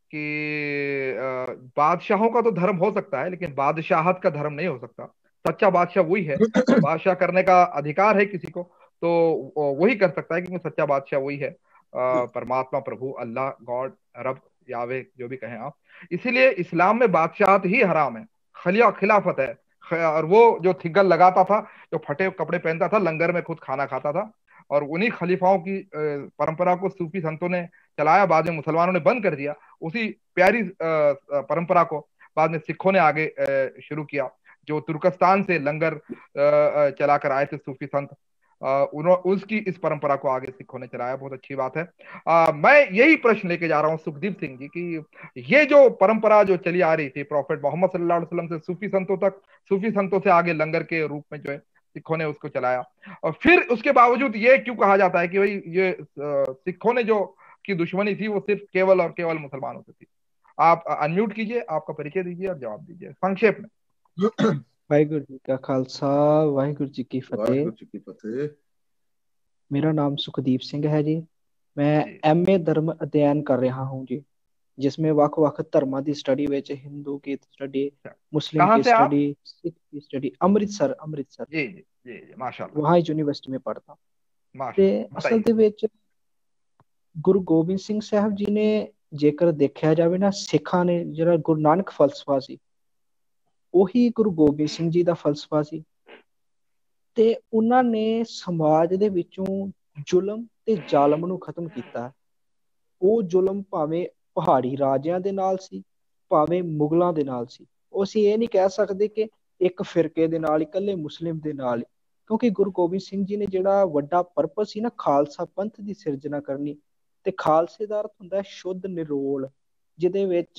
कि बादशाहों का तो धर्म हो सकता है, लेकिन बादशाहत का धर्म नहीं हो सकता। सच्चा बादशाह वही है, बादशाह करने का अधिकार है किसी को तो वही कर सकता है, क्योंकि सच्चा बादशाह वही है, परमात्मा, प्रभु, अल्लाह, गॉड, रब, यावे, जो भी कहें आप। इसीलिए इस्लाम में बादशाहत ही हराम है, खलिया खिलाफत है। और वो जो थिगल लगाता था, जो फटे कपड़े पहनता था, लंगर में खुद खाना खाता था, और उन्हीं खलीफाओं की परंपरा को सूफी संतों ने चलाया, बाद में मुसलमानों ने बंद कर दिया। उसी प्यारी परंपरा को बाद में सिखों ने आगे शुरू किया, जो तुर्कस्तान से लंगर चलाकर आए थे सूफी संत। उन्होंने उसकी इस परंपरा को आगे सिखों ने चलाया, बहुत अच्छी बात है। आ, मैं यही प्रश्न लेके जा रहा हूँ सुखदीप सिंह जी की, ये जो परंपरा जो चली आ रही थी प्रॉफेट मोहम्मद सल्लल्लाहु अलैहि वसल्लम से सूफी संतों तक, सूफी संतों से आगे लंगर के रूप में जो है सिखों ने उसको चलाया, और फिर उसके बावजूद ये क्यों कहा जाता है कि भाई ये सिखों ने जो की दुश्मनी थी वो सिर्फ केवल और केवल मुसलमानों से थी? आप अनम्यूट कीजिए, आपका परिचय दीजिए और जवाब दीजिए संक्षेप में। वाहिगुरु जी का खालसा, वाहिगुरु जी की फतेह। वाहिगुरु जी की फतेह। मेरा नाम सुखदीप सिंह है जी। मैं एमए धर्म अध्ययन कर रहा हूँ जी, जिसमें वक् वक् धर्मां दी स्टडी विच हिंदू की स्टडी, मुस्लिम की स्टडी, सिख की स्टडी। अमृतसर अमृतसर जी जी जी माशाल्लाह, वहां यूनिवर्सिटी में पढ़ता। माशाल्लाह। असल दे विच गुरु गोबिंद सिंह साहब जी ने जेकर देखा जाए ना, सिखा ने जिहड़ा गुरु नानक फलसफा सी ਉਹੀ ਗੁਰੂ ਗੋਬਿੰਦ ਸਿੰਘ ਜੀ ਦਾ ਫਲਸਫਾ ਸੀ, ਤੇ ਉਹਨਾਂ ਨੇ ਸਮਾਜ ਦੇ ਵਿੱਚੋਂ ਜ਼ੁਲਮ ਤੇ ਜ਼ਾਲਮ ਨੂੰ ਖਤਮ ਕੀਤਾ। ਉਹ ਜ਼ੁਲਮ ਭਾਵੇਂ ਪਹਾੜੀ ਰਾਜਿਆਂ ਦੇ ਨਾਲ ਸੀ, ਭਾਵੇਂ ਮੁਗਲਾਂ ਦੇ ਨਾਲ ਸੀ। ਉਹ ਅਸੀਂ ਇਹ ਨਹੀਂ ਕਹਿ ਸਕਦੇ ਕਿ ਇੱਕ ਫਿਰਕੇ ਦੇ ਨਾਲ, ਇਕੱਲੇ ਮੁਸਲਿਮ ਦੇ ਨਾਲ, ਕਿਉਂਕਿ ਗੁਰੂ ਗੋਬਿੰਦ ਸਿੰਘ ਜੀ ਨੇ ਜਿਹੜਾ ਵੱਡਾ ਪਰਪਸ ਸੀ ਨਾ ਖਾਲਸਾ ਪੰਥ ਦੀ ਸਿਰਜਣਾ ਕਰਨੀ, ਤੇ ਖਾਲਸੇ ਦਾ ਅਰਥ ਹੁੰਦਾ ਸ਼ੁੱਧ ਨਿਰੋਲ, ਜਿਹਦੇ ਵਿੱਚ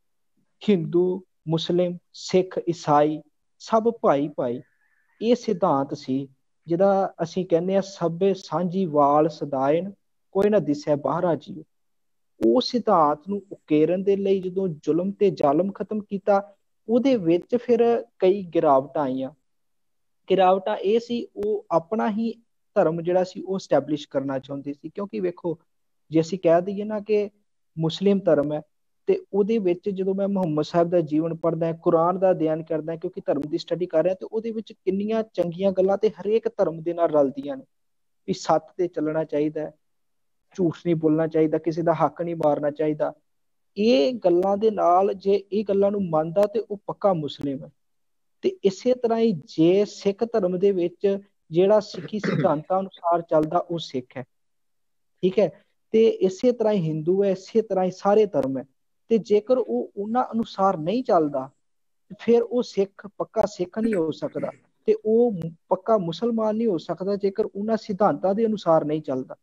ਹਿੰਦੂ, ਮੁਸਲਿਮ, ਸਿੱਖ, ਈਸਾਈ ਸਭ ਭਾਈ ਭਾਈ। ਇਹ ਸਿਧਾਂਤ ਸੀ ਜਿਹਦਾ ਅਸੀਂ ਕਹਿੰਦੇ ਹਾਂ ਸਭੇ ਸਾਂਝੀ ਵਾਲ ਸਦਾਇਨ, ਕੋਈ ਨਾ ਦਿਸੈ ਬਾਹਰਾ ਜੀਓ। ਉਹ ਸਿਧਾਂਤ ਨੂੰ ਉਕੇਰਨ ਦੇ ਲਈ ਜਦੋਂ ਜ਼ੁਲਮ ਤੇ ਜ਼ਾਲਮ ਖਤਮ ਕੀਤਾ, ਉਹਦੇ ਵਿੱਚ ਫਿਰ ਕਈ ਗਿਰਾਵਟਾਂ ਆਈਆਂ। ਗਿਰਾਵਟਾਂ ਇਹ ਸੀ, ਉਹ ਆਪਣਾ ਹੀ ਧਰਮ ਜਿਹੜਾ ਸੀ ਉਹ ਸਟੈਬਲਿਸ਼ ਕਰਨਾ ਚਾਹੁੰਦੇ ਸੀ। ਕਿਉਂਕਿ ਵੇਖੋ, ਜੇ ਅਸੀਂ ਕਹਿ ਦਈਏ ਨਾ ਕਿ ਮੁਸਲਿਮ ਧਰਮ ਹੈ, ਤੇ ਉਹਦੇ ਵਿੱਚ ਜਦੋਂ ਮੈਂ ਮੁਹੰਮਦ ਸਾਹਿਬ ਦਾ ਜੀਵਨ ਪੜ੍ਹਦਾ, ਕੁਰਾਨ ਦਾ ਅਧਿਐਨ ਕਰਦਾ, ਕਿਉਂਕਿ ਧਰਮ ਦੀ ਸਟੱਡੀ ਕਰ ਰਿਹਾ, ਤੇ ਉਹਦੇ ਵਿੱਚ ਕਿੰਨੀਆਂ ਚੰਗੀਆਂ ਗੱਲਾਂ ਤੇ ਹਰੇਕ ਧਰਮ ਦੇ ਨਾਲ ਰਲਦੀਆਂ ਨੇ। ਵੀ ਸੱਤ ਤੇ ਚੱਲਣਾ ਚਾਹੀਦਾ, ਝੂਠ ਨਹੀਂ ਬੋਲਣਾ ਚਾਹੀਦਾ, ਕਿਸੇ ਦਾ ਹੱਕ ਨਹੀਂ ਮਾਰਨਾ ਚਾਹੀਦਾ। ਇਹ ਗੱਲਾਂ ਦੇ ਨਾਲ ਜੇ ਇਹ ਗੱਲਾਂ ਨੂੰ ਮੰਨਦਾ ਤੇ ਉਹ ਪੱਕਾ ਮੁਸਲਿਮ ਹੈ। ਤੇ ਇਸੇ ਤਰ੍ਹਾਂ ਹੀ ਜੇ ਸਿੱਖ ਧਰਮ ਦੇ ਵਿੱਚ ਜਿਹੜਾ ਸਿੱਖੀ ਸਿਧਾਂਤਾਂ ਅਨੁਸਾਰ ਚੱਲਦਾ ਉਹ ਸਿੱਖ ਹੈ, ਠੀਕ ਹੈ। ਤੇ ਇਸੇ ਤਰ੍ਹਾਂ ਹੀ ਹਿੰਦੂ ਹੈ, ਇਸੇ ਤਰ੍ਹਾਂ ਹੀ ਸਾਰੇ ਧਰਮ ਹੈ। ਤੇ ਜੇਕਰ ਉਹ ਉਹਨਾਂ ਅਨੁਸਾਰ ਨਹੀਂ ਚੱਲਦਾ, ਫਿਰ ਉਹ ਸਿੱਖ ਪੱਕਾ ਸਿੱਖ ਨਹੀਂ ਹੋ ਸਕਦਾ, ਤੇ ਉਹ ਪੱਕਾ ਮੁਸਲਮਾਨ ਨਹੀਂ ਹੋ ਸਕਦਾ ਜੇਕਰ ਉਹਨਾਂ ਸਿਧਾਂਤਾਂ ਦੇ ਅਨੁਸਾਰ ਨਹੀਂ ਚੱਲਦਾ।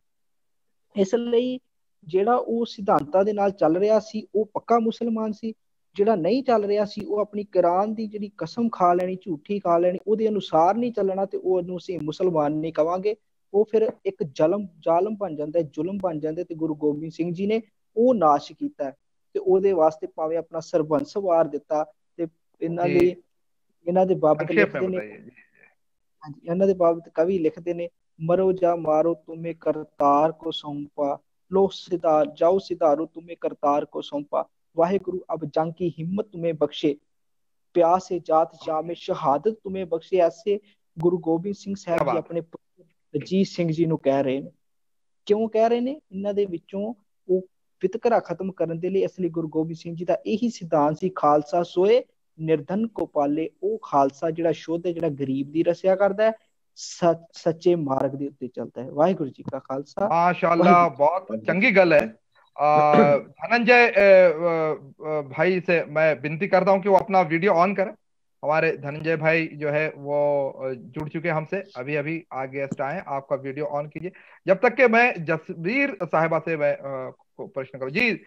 ਇਸ ਲਈ ਜਿਹੜਾ ਉਹ ਸਿਧਾਂਤਾਂ ਦੇ ਨਾਲ ਚੱਲ ਰਿਹਾ ਸੀ ਉਹ ਪੱਕਾ ਮੁਸਲਮਾਨ ਸੀ, ਜਿਹੜਾ ਨਹੀਂ ਚੱਲ ਰਿਹਾ ਸੀ ਉਹ ਆਪਣੀ ਕੁਰਾਨ ਦੀ ਜਿਹੜੀ ਕਸਮ ਖਾ ਲੈਣੀ, ਝੂਠੀ ਖਾ ਲੈਣੀ, ਉਹਦੇ ਅਨੁਸਾਰ ਨਹੀਂ ਚੱਲਣਾ, ਤੇ ਉਹਨੂੰ ਅਸੀਂ ਮੁਸਲਮਾਨ ਨਹੀਂ ਕਵਾਂਗੇ। ਉਹ ਫਿਰ ਇੱਕ ਜ਼ਲਮ ਜ਼ਾਲਮ ਬਣ ਜਾਂਦਾ, ਜ਼ੁਲਮ ਬਣ ਜਾਂਦਾ। ਤੇ ਗੁਰੂ ਗੋਬਿੰਦ ਸਿੰਘ ਜੀ ਨੇ ਉਹ ਨਾਸ਼ ਕੀਤਾ, ਤੇ ਉਹਦੇ ਵਾਸਤੇ ਭਾਵੇਂ ਆਪਣਾ ਸਰਬੰਸ ਵਾਰ ਦਿੱਤਾ। ਤੇ ਇਹਨਾਂ ਦੇ ਇਹਨਾਂ ਦੇ ਬਾਬਤ ਲਿਖਦੇ ਨੇ, ਹਾਂਜੀ, ਇਹਨਾਂ ਦੇ ਬਾਬਤ ਕਵੀ ਲਿਖਦੇ ਨੇ, ਮਰੋ ਜਾ ਮਾਰੋ ਤੁਮੇ ਕਰਤਾਰ ਕੋ ਸੌਂਪਾ, ਲੋ ਸਿਧਾਰ ਜਾਓ ਸਿਧਾਰੋ ਤੁਮੇ ਕਰਤਾਰ ਕੋ ਸੌਂਪਾ, ਵਾਹਿਗੁਰੂ ਅਬ ਜੰਗ ਕੀ ਹਿੰਮਤ ਤੁਮੇ ਬਖਸ਼ੇ, ਪਿਆਸੇ ਜਾਤ ਜਾਮੇ ਸ਼ਹਾਦਤ ਤੁਮੇ ਬਖਸ਼ੇ। ਐਸੇ ਗੁਰੂ ਗੋਬਿੰਦ ਸਿੰਘ ਸਾਹਿਬ ਜੀ ਆਪਣੇ ਅਜੀਤ ਸਿੰਘ ਜੀ ਨੂੰ ਕਹਿ ਰਹੇ ਨੇ। ਕਿਉਂ ਕਹਿ ਰਹੇ ਨੇ? ਇਹਨਾਂ ਦੇ ਵਿੱਚੋਂ ਉਹ ਵਿਤਕਰਾ ਖਤਮ ਕਰਨ ਦੇ ਲਈ। ਅਸਲੀ ਗੁਰੂ ਗੋਬਿੰਦ ਸਿੰਘ ਜੀ ਦਾ ਇਹੀ ਸਿਧਾਂਤ ਸੀ, ਖਾਲਸਾ ਸੋਏ ਨਿਰਧਨ ਕੋ ਪਾਲੇ। ਉਹ ਖਾਲਸਾ ਜਿਹੜਾ ਸ਼ੁੱਧ ਹੈ, ਜਿਹੜਾ ਗਰੀਬ ਦੀ ਰੱਖਿਆ ਕਰਦਾ ਹੈ, ਸੱਚੇ ਮਾਰਗ ਦੇ ਉੱਤੇ ਚੱਲਦਾ ਹੈ। ਵਾਹਿਗੁਰੂ ਜੀ ਕਾ ਖਾਲਸਾ। माशाल्लाह, बहुत चंगी गल है। धनंजय भाई से मैं विनती करता हूँ कि वो अपना वीडियो ऑन करें। हमारे धनंजय भाई जो है वो जुड़ चुके हमसे, अभी अभी आ गेस्ट आए। आपका वीडियो ऑन कीजिए जब तक कि मैं जसवीर साहिबा से मैं प्रश्न करूँ। जी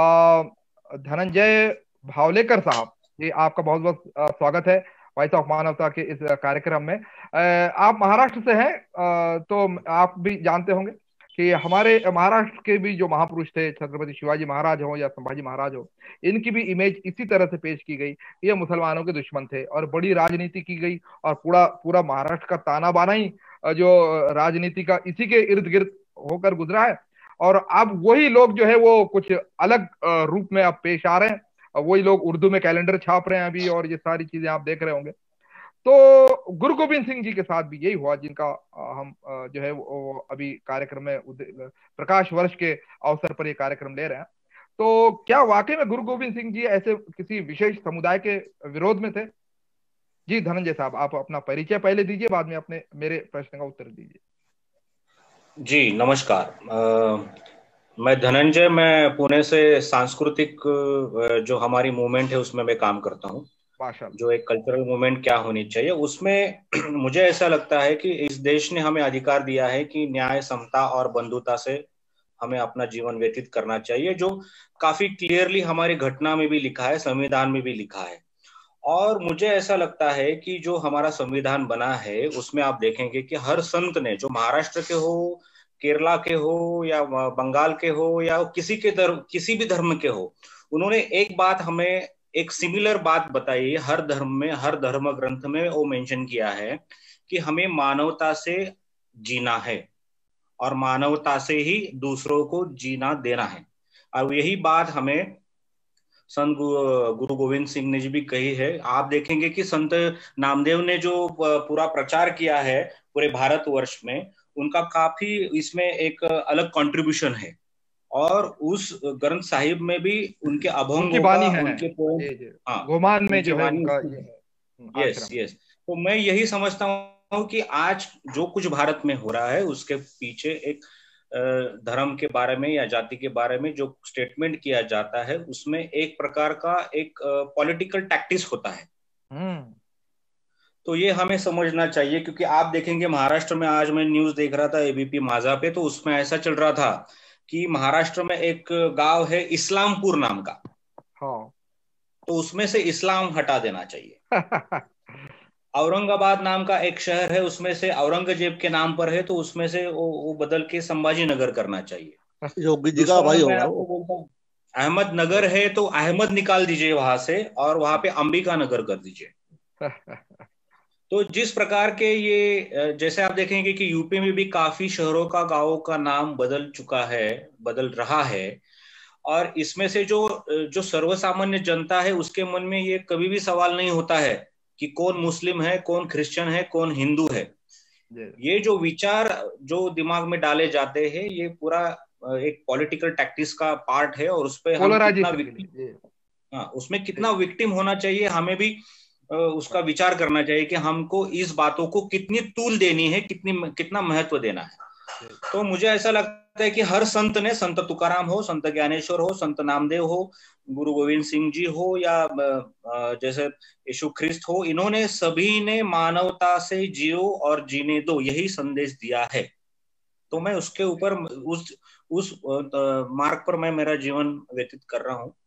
धनंजय भावलेकर साहब जी, आपका बहुत बहुत स्वागत है वॉइस ऑफ मानवता के इस कार्यक्रम में। आप महाराष्ट्र से हैं, तो आप भी जानते होंगे कि हमारे महाराष्ट्र के भी जो महापुरुष थे, छत्रपति शिवाजी महाराज हो या संभाजी महाराज हो, इनकी भी इमेज इसी तरह से पेश की गई। ये मुसलमानों के दुश्मन थे और बड़ी राजनीति की गई, और पूरा पूरा महाराष्ट्र का ताना बाना ही जो राजनीति का इसी के इर्द गिर्द होकर गुजरा है। और अब वही लोग जो है वो कुछ अलग रूप में अब पेश आ रहे हैं। वही लोग उर्दू में कैलेंडर छाप रहे हैं अभी, और ये सारी चीजें आप देख रहे होंगे। तो गुरु गोविंद सिंह जी के साथ भी यही हुआ, जिनका हम जो है वो अभी कार्यक्रम में प्रकाश वर्ष के अवसर पर ये कार्यक्रम ले रहे हैं। तो क्या वाकई में गुरु गोविंद सिंह जी ऐसे किसी विशेष समुदाय के विरोध में थे? जी धनंजय साहब, आप अपना परिचय पहले दीजिए, बाद में अपने मेरे प्रश्न का उत्तर दीजिए। जी नमस्कार, आ, मैं धनंजय, मैं पुणे से सांस्कृतिक जो हमारी मूवमेंट है उसमें मैं काम करता हूँ। जो एक कल्चरल मूवमेंट क्या होनी चाहिए, उसमें मुझे ऐसा लगता है कि इस देश ने हमें अधिकार दिया है कि न्याय, समता और बंधुता से हमें अपना जीवन व्यतीत करना चाहिए, जो काफी क्लियरली हमारी घटना में भी लिखा है, संविधान में भी लिखा है। और मुझे ऐसा लगता है कि जो हमारा संविधान बना है उसमें आप देखेंगे कि हर संत ने, जो महाराष्ट्र के हो, केरला के हो या बंगाल के हो या किसी के धर्म किसी भी धर्म के हो, उन्होंने एक बात हमें एक सिमिलर बात बताई। हर धर्म में, हर धर्म ग्रंथ में वो मेंशन किया है कि हमें मानवता से जीना है और मानवता से ही दूसरों को जीना देना है। और यही बात हमें संत गुरु गोविंद सिंह ने जी भी कही है। आप देखेंगे कि संत नामदेव ने जो पूरा प्रचार किया है पूरे भारतवर्ष में, उनका काफी इसमें एक अलग कंट्रीब्यूशन है। और उस ग्रंथ साहिब में भी उनके अभंगों का, उनके पोएम, हाँ, गोमान में जो है उनका, यस यस तो मैं यही समझता हूँ कि आज जो कुछ भारत में हो रहा है उसके पीछे एक धर्म के बारे में या जाति के बारे में जो स्टेटमेंट किया जाता है उसमें एक प्रकार का एक पॉलिटिकल टैक्टिस होता है। तो ये हमें समझना चाहिए, क्योंकि आप देखेंगे महाराष्ट्र में, आज मैं न्यूज देख रहा था एबीपी माझा पे, तो उसमें ऐसा चल रहा था कि महाराष्ट्र में एक गांव है इस्लामपुर नाम का, हाँ, तो उसमें से इस्लाम हटा देना चाहिए। औरंगाबाद नाम का एक शहर है, उसमें से औरंगजेब के नाम पर है, तो उसमें से वो, वो बदल के संभाजी नगर करना चाहिए। योगी जी का भाई होगा वो। अहमदनगर है तो अहमद निकाल दीजिए वहां से और वहां पे अंबिका नगर कर दीजिए। तो जिस प्रकार के ये, जैसे आप देखेंगे कि यूपी में भी काफी शहरों का, गांवों का नाम बदल चुका है, बदल रहा है। और इसमें से जो जो सर्वसामान्य जनता है उसके मन में ये कभी भी सवाल नहीं होता है कि कौन मुस्लिम है, कौन क्रिश्चियन है, कौन हिंदू है। ये जो विचार जो दिमाग में डाले जाते हैं ये पूरा एक पॉलिटिकल टैक्टिस का पार्ट है। और उस पर हम कितना विक्टिम, हाँ, उसमें कितना विक्टिम होना चाहिए, हमें भी उसका विचार करना चाहिए कि हमको इस बातों को कितनी तूल देनी है, कितनी कितना महत्व देना है। तो मुझे ऐसा लगता है कि हर संत ने, संत तुकाराम हो, संत ज्ञानेश्वर हो, संत नामदेव हो, गुरु गोविंद सिंह जी हो या जैसे यीशु ख्रिस्त हो, इन्होंने सभी ने मानवता से जियो और जीने दो, यही संदेश दिया है। तो मैं उसके ऊपर, उस उस मार्ग पर मैं मेरा जीवन व्यतीत कर रहा हूँ।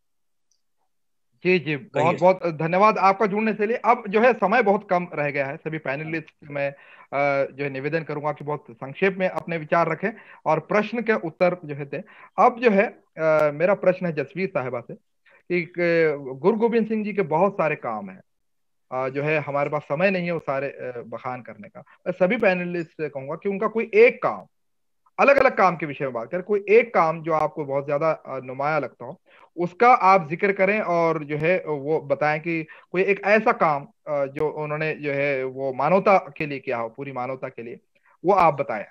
जी जी, बहुत बहुत धन्यवाद आपका जुड़ने से लिए। अब जो है समय बहुत कम रह गया है, सभी पैनलिस्ट में जो है निवेदन करूंगा कि बहुत संक्षेप में अपने विचार रखें और प्रश्न के उत्तर जो है थे। अब जो है आ, मेरा प्रश्न है जसवीर साहिबा से कि गुरु गोविंद सिंह जी के बहुत सारे काम हैं, आ, जो है हमारे पास समय नहीं है वो सारे बखान करने का। मैं सभी पैनलिस्ट से कहूंगा कि उनका कोई एक काम, अलग अलग काम के विषय में बात करें, कोई एक काम जो आपको बहुत ज्यादा नुमाया लगता हो उसका आप जिक्र करें और जो है वो बताएं कि कोई एक ऐसा काम जो उन्होंने जो है वो मानवता के लिए किया हो, पूरी मानवता के लिए, वो आप बताएं।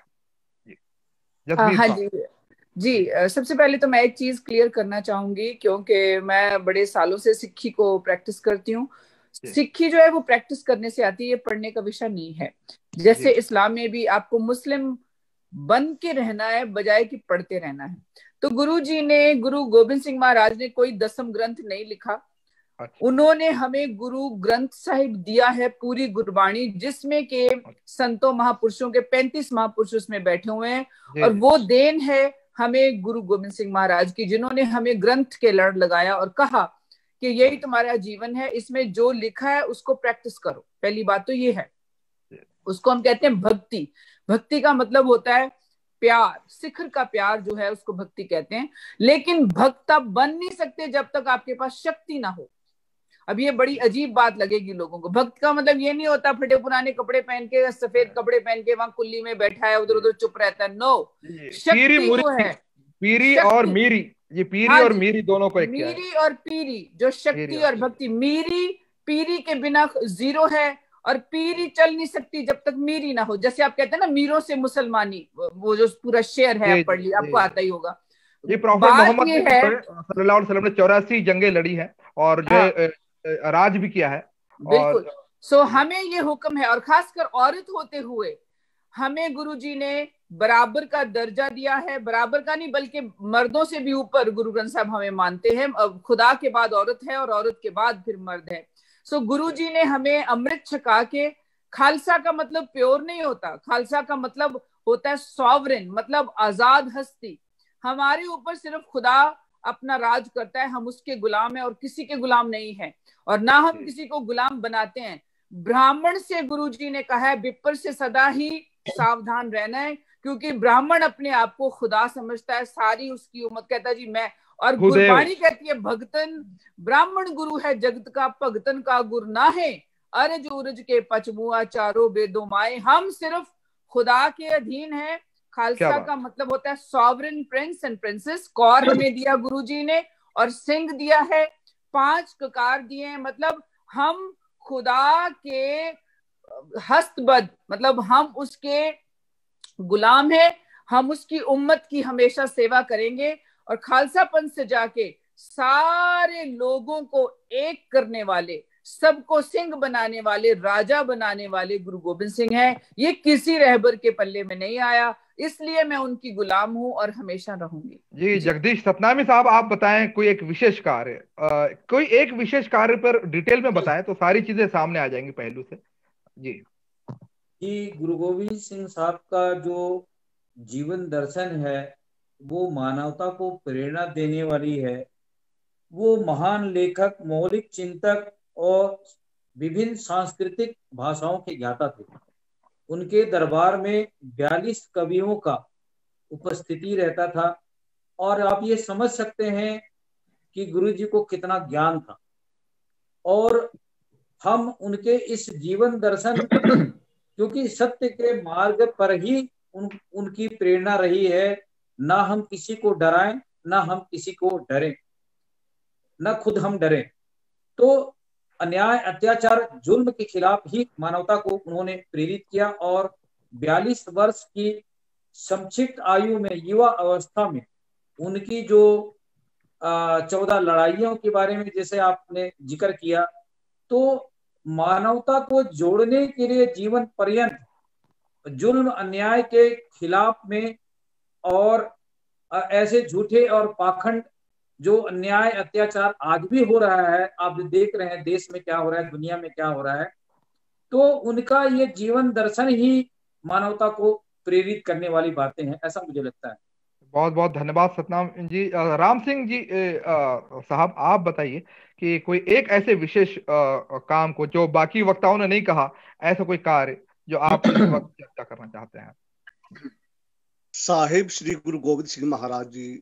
हाँ जी जी, सबसे पहले तो मैं एक चीज क्लियर करना चाहूंगी, क्योंकि मैं बड़े सालों से सिक्खी को प्रैक्टिस करती हूँ। सिक्खी जो है वो प्रैक्टिस करने से आती है, पढ़ने का विषय नहीं है। जैसे इस्लाम में भी आपको मुस्लिम बन के रहना है बजाय कि पढ़ते रहना है। तो गुरु जी ने, गुरु गोविंद सिंह महाराज ने कोई दसम ग्रंथ नहीं लिखा। उन्होंने हमें गुरु ग्रंथ साहिब दिया है, पूरी गुरबाणी, जिसमें के संतों महापुरुषों के पैंतीस महापुरुष उसमें बैठे हुए हैं। और वो देन है हमें गुरु गोविंद सिंह महाराज की, जिन्होंने हमें ग्रंथ के लड़ लगाया और कहा कि यही तुम्हारा जीवन है, इसमें जो लिखा है उसको प्रैक्टिस करो। पहली बात तो ये है, उसको हम कहते हैं भक्ति। भक्ति का मतलब होता है प्यार, शिखर का प्यार जो है उसको भक्ति कहते हैं। लेकिन भक्त आप बन नहीं सकते जब तक आपके पास शक्ति ना हो। अब ये बड़ी अजीब बात लगेगी लोगों को। भक्त का मतलब ये नहीं होता फटे पुराने कपड़े पहन के, सफेद कपड़े पहन के वहां कुल्ली में बैठा है, उधर उधर चुप रहता है। नो, शक्ति जो है, पीरी और मीरी, ये पीरी हाँ और मीरी दोनों को एक किया है। मीरी और पीरी, जो शक्ति और भक्ति। मीरी, पीरी के बिना जीरो है और पीरी चल नहीं सकती जब तक मीरी ना हो। जैसे आप कहते हैं ना, मीरों से मुसलमानी, वो जो पूरा शेर है, पढ़ लिया, आपको आता ही होगा। ये प्रॉफिट मोहम्मद सल्लल्लाहु अलैहि वसल्लम ने चौरासी जंगें लड़ी हैं और जो हाँ। राज भी किया है। बिल्कुल। सो हमें ये हुक्म है, और खासकर औरत होते हुए हमें गुरुजी ने बराबर का दर्जा दिया है। बराबर का नहीं बल्कि मर्दों से भी ऊपर गुरु ग्रंथ साहब हमें मानते हैं। खुदा के बाद औरत है और औरत के बाद फिर मर्द है। सो गुरु जी ने हमें अमृत छका के, खालसा का मतलब प्योर नहीं होता, खालसा का मतलब होता है सॉवरेन, मतलब आजाद हस्ती। हमारे ऊपर सिर्फ खुदा अपना राज करता है, हम उसके गुलाम हैं और किसी के गुलाम नहीं है, और ना हम किसी को गुलाम बनाते हैं। ब्राह्मण से गुरु जी ने कहा है विप्र से सदा ही सावधान रहना है, क्योंकि ब्राह्मण अपने आप को खुदा समझता है, सारी उसकी उम्मत कहता है जी मैं, और गुरबाणी कहती है भगतन ब्राह्मण गुरु है जगत का, भगतन का गुरु ना है, अरज उरज के पचमुआ चारों बेदो माए। हम सिर्फ खुदा के अधीन है। खालसा का मतलब होता है sovereign prince and princess. Kaur हमें दिया गुरु जी ने, और सिंह दिया है, पांच ककार दिए हैं, मतलब हम खुदा के हस्तबद्ध, मतलब हम उसके गुलाम है, हम उसकी उम्मत की हमेशा सेवा करेंगे। और खालसा पंथ से जाके सारे लोगों को एक करने वाले, सबको सिंह बनाने वाले, राजा बनाने वाले गुरु गोविंद सिंह हैं। ये किसी रहबर के पल्ले में नहीं आया, इसलिए मैं उनकी गुलाम हूं और हमेशा रहूंगी। जी जगदीश सतनामी साहब, आप बताएं कोई एक विशेष कार्य, कोई एक विशेष कार्य पर डिटेल में बताएं तो सारी चीजें सामने आ जाएंगी पहलू से। जी जी गुरु गोविंद सिंह साहब का जो जीवन दर्शन है वो मानवता को प्रेरणा देने वाली है। वो महान लेखक, मौलिक चिंतक और विभिन्न सांस्कृतिक भाषाओं के ज्ञाता थे। उनके दरबार में बयालीस कवियों का उपस्थिति रहता था, और आप ये समझ सकते हैं कि गुरु जी को कितना ज्ञान था। और हम उनके इस जीवन दर्शन, क्योंकि सत्य के मार्ग पर ही उन, उनकी प्रेरणा रही है। ना हम किसी को डराएं, ना हम किसी को डरें, ना खुद हम डरें। तो अन्याय, अत्याचार, जुल्म के खिलाफ ही मानवता को उन्होंने प्रेरित किया। और बयालीस वर्ष की संक्षिप्त आयु में, युवा अवस्था में, उनकी जो चौदह लड़ाइयों के बारे में जैसे आपने जिक्र किया, तो मानवता को जोड़ने के लिए जीवन पर्यंत जुल्म अन्याय के खिलाफ में, और ऐसे झूठे और पाखंड जो अन्याय अत्याचार आज भी हो रहा है, आप देख रहे हैं देश में क्या हो रहा है, दुनिया में क्या हो रहा है, तो उनका ये जीवन दर्शन ही मानवता को प्रेरित करने वाली बातें हैं, ऐसा मुझे लगता है। बहुत बहुत धन्यवाद सतनाम जी। राम सिंह जी साहब, आप बताइए कि कोई एक ऐसे विशेष काम को जो बाकी वक्ताओं ने नहीं कहा, ऐसा कोई कार्य जो आप इस वक्त चर्चा करना चाहते हैं। साहिब श्री गुरु गोविंद सिंह महाराज जी,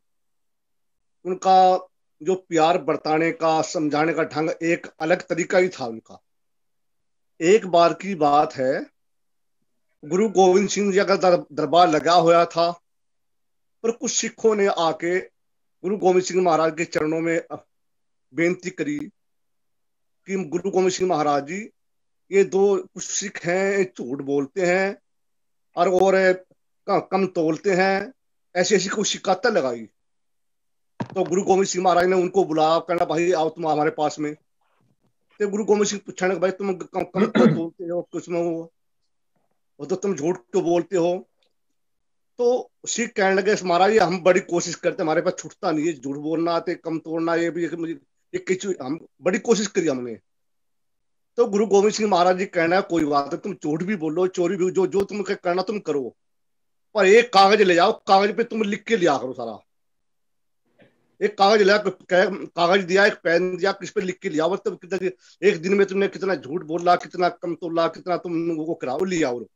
उनका जो प्यार बरताने का, समझाने का ढंग एक अलग तरीका ही था उनका। एक बार की बात है, गुरु गोविंद सिंह जी का दर, दरबार लगा हुआ था, पर कुछ सिखों ने आके गुरु गोविंद सिंह महाराज के चरणों में बेनती करी कि गुरु गोविंद सिंह महाराज जी, ये दो कुछ सिख हैं, झूठ बोलते हैं और और कम तोलते हैं, ऐसी ऐसी कुछ शिकायतें लगाई। तो गुरु गोविंद सिंह महाराज ने उनको बुलाया, कहना भाई आओ तुम हमारे पास में। तो गुरु गोविंद सिंह पूछने भाई तुम कम कम क्यों तोलते हो, कुछ में हो, वो तो तुम झूठ क्यों बोलते हो। तो सिख कहने लगे महाराज हम बड़ी कोशिश करते, हमारे पास छूटता नहीं है, झूठ बोलना आते, कम तोड़ना, ये भी एक हम बड़ी कोशिश करी हमने। तो गुरु गोविंद सिंह महाराज जी कहना है कोई बात है, तुम झूठ भी बोलो, चोरी भी, जो जो तुम करना तुम करो, पर एक कागज ले जाओ, कागज पे तुम लिख के लिया करो सारा। एक कागज लिया, कागज दिया, एक पेन दिया, किस पे लिख के लिया, मतलब एक दिन में तुमने कितना झूठ बोला, कितना कम तोला, कितना तुम लोगों को कराओ, लिया। और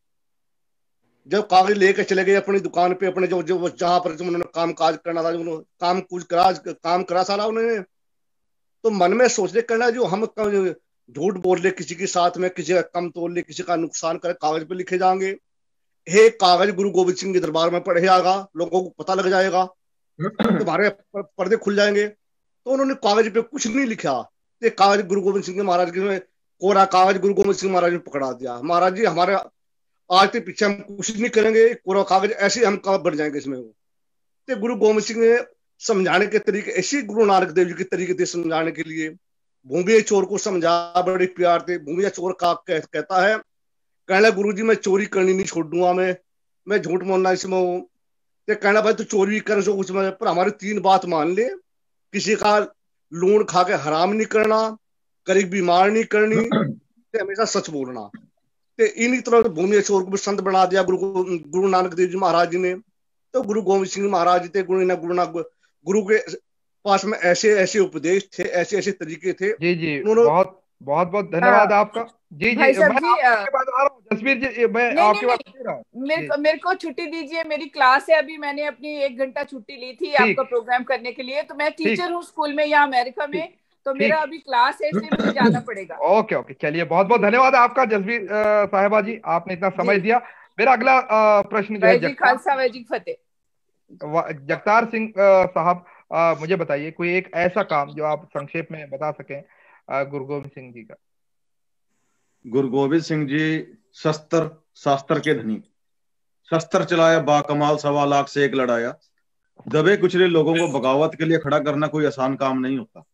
जब कागज लेके चले गए अपनी दुकान पे, अपने जो जो जहां पर उन्होंने काम काज करना था, जो काम कुछ करा काम करा सारा उन्होंने, तो मन में सोच ले करना जो हम झूठ बोल ले किसी के साथ में, किसी का कम तोल ले, किसी का नुकसान करे, कागज पे लिखे जाएंगे। हे कागज गुरु गोविंद सिंह के दरबार में पढ़े आगा, लोगों को पता लग जाएगा, तुम्हारे पर्दे खुल जाएंगे। तो उन्होंने कागज पे कुछ नहीं लिखा, तो कागज गुरु गोविंद सिंह महाराज के कोरा कागज गुरु गोविंद सिंह महाराज ने पकड़ा दिया। महाराज जी हमारे आज के पीछे हम कुछ नहीं करेंगे, कोरा कागज ऐसे हम कब बढ़ जाएंगे इसमें। तो गुरु गोविंद सिंह ने समझाने के तरीके ऐसे गुरु नानक देव जी के तरीके थे समझाने के लिए। भूमिया चोर को समझा बड़े प्यार थे। भूमिया चोर का कहता है, कहना गुरु जी मैं चोरी करनी नहीं छोड़ दूंगा, मैं मैं झूठ बोलना इसमें हूँ। तो कहना भाई तू चोरी कर सो कुछ में, पर हमारी तीन बात मान ले, किसी का लूण खा के हराम नहीं करना, करी बीमार नहीं करनी ते हमेशा सच बोलना। ते इन्हीं तरह भुवनेश्वर को संत बना दिया गुरु गुरु नानक देव जी महाराज जी ने। तो गुरु गोविंद सिंह महाराज जी थे गुरु ना गुरु ना गुरु के पास में ऐसे ऐसे उपदेश थे, ऐसे ऐसे तरीके थे। जी जी बहुत बहुत बहुत धन्यवाद आपका। जी जी मैं आपके पास आ रहा हूँ जसवीर जी, मैं आपके पास आ रहा हूँ। मेरे को मेरे को छुट्टी दीजिए, मेरी क्लास है अभी, मैंने अपनी एक घंटा छुट्टी ली थी आपका प्रोग्राम करने के लिए। तो मैं टीचर हूँ स्कूल में यहाँ अमेरिका में, तो मेरा अभी क्लास है इसलिए मुझे जाना पड़ेगा। ओके ओके चलिए बहुत बहुत धन्यवाद आपका जसवीर साहिबा जी, आपने इतना समय दिया। मेरा अगला प्रश्न जो है खालसा वैजी फतेह जगतार सिंह साहब, मुझे बताइए कोई एक ऐसा काम जो आप संक्षेप में बता सकें गुरु गोविंद सिंह जी का। गुरु गोविंद सिंह जी शस्त्र शास्त्र के धनी, शस्त्र चलाया बाकमाल सवा लाख से एक लड़ाया। दबे कुचले लोगों को बगावत के लिए खड़ा करना कोई आसान काम नहीं होता।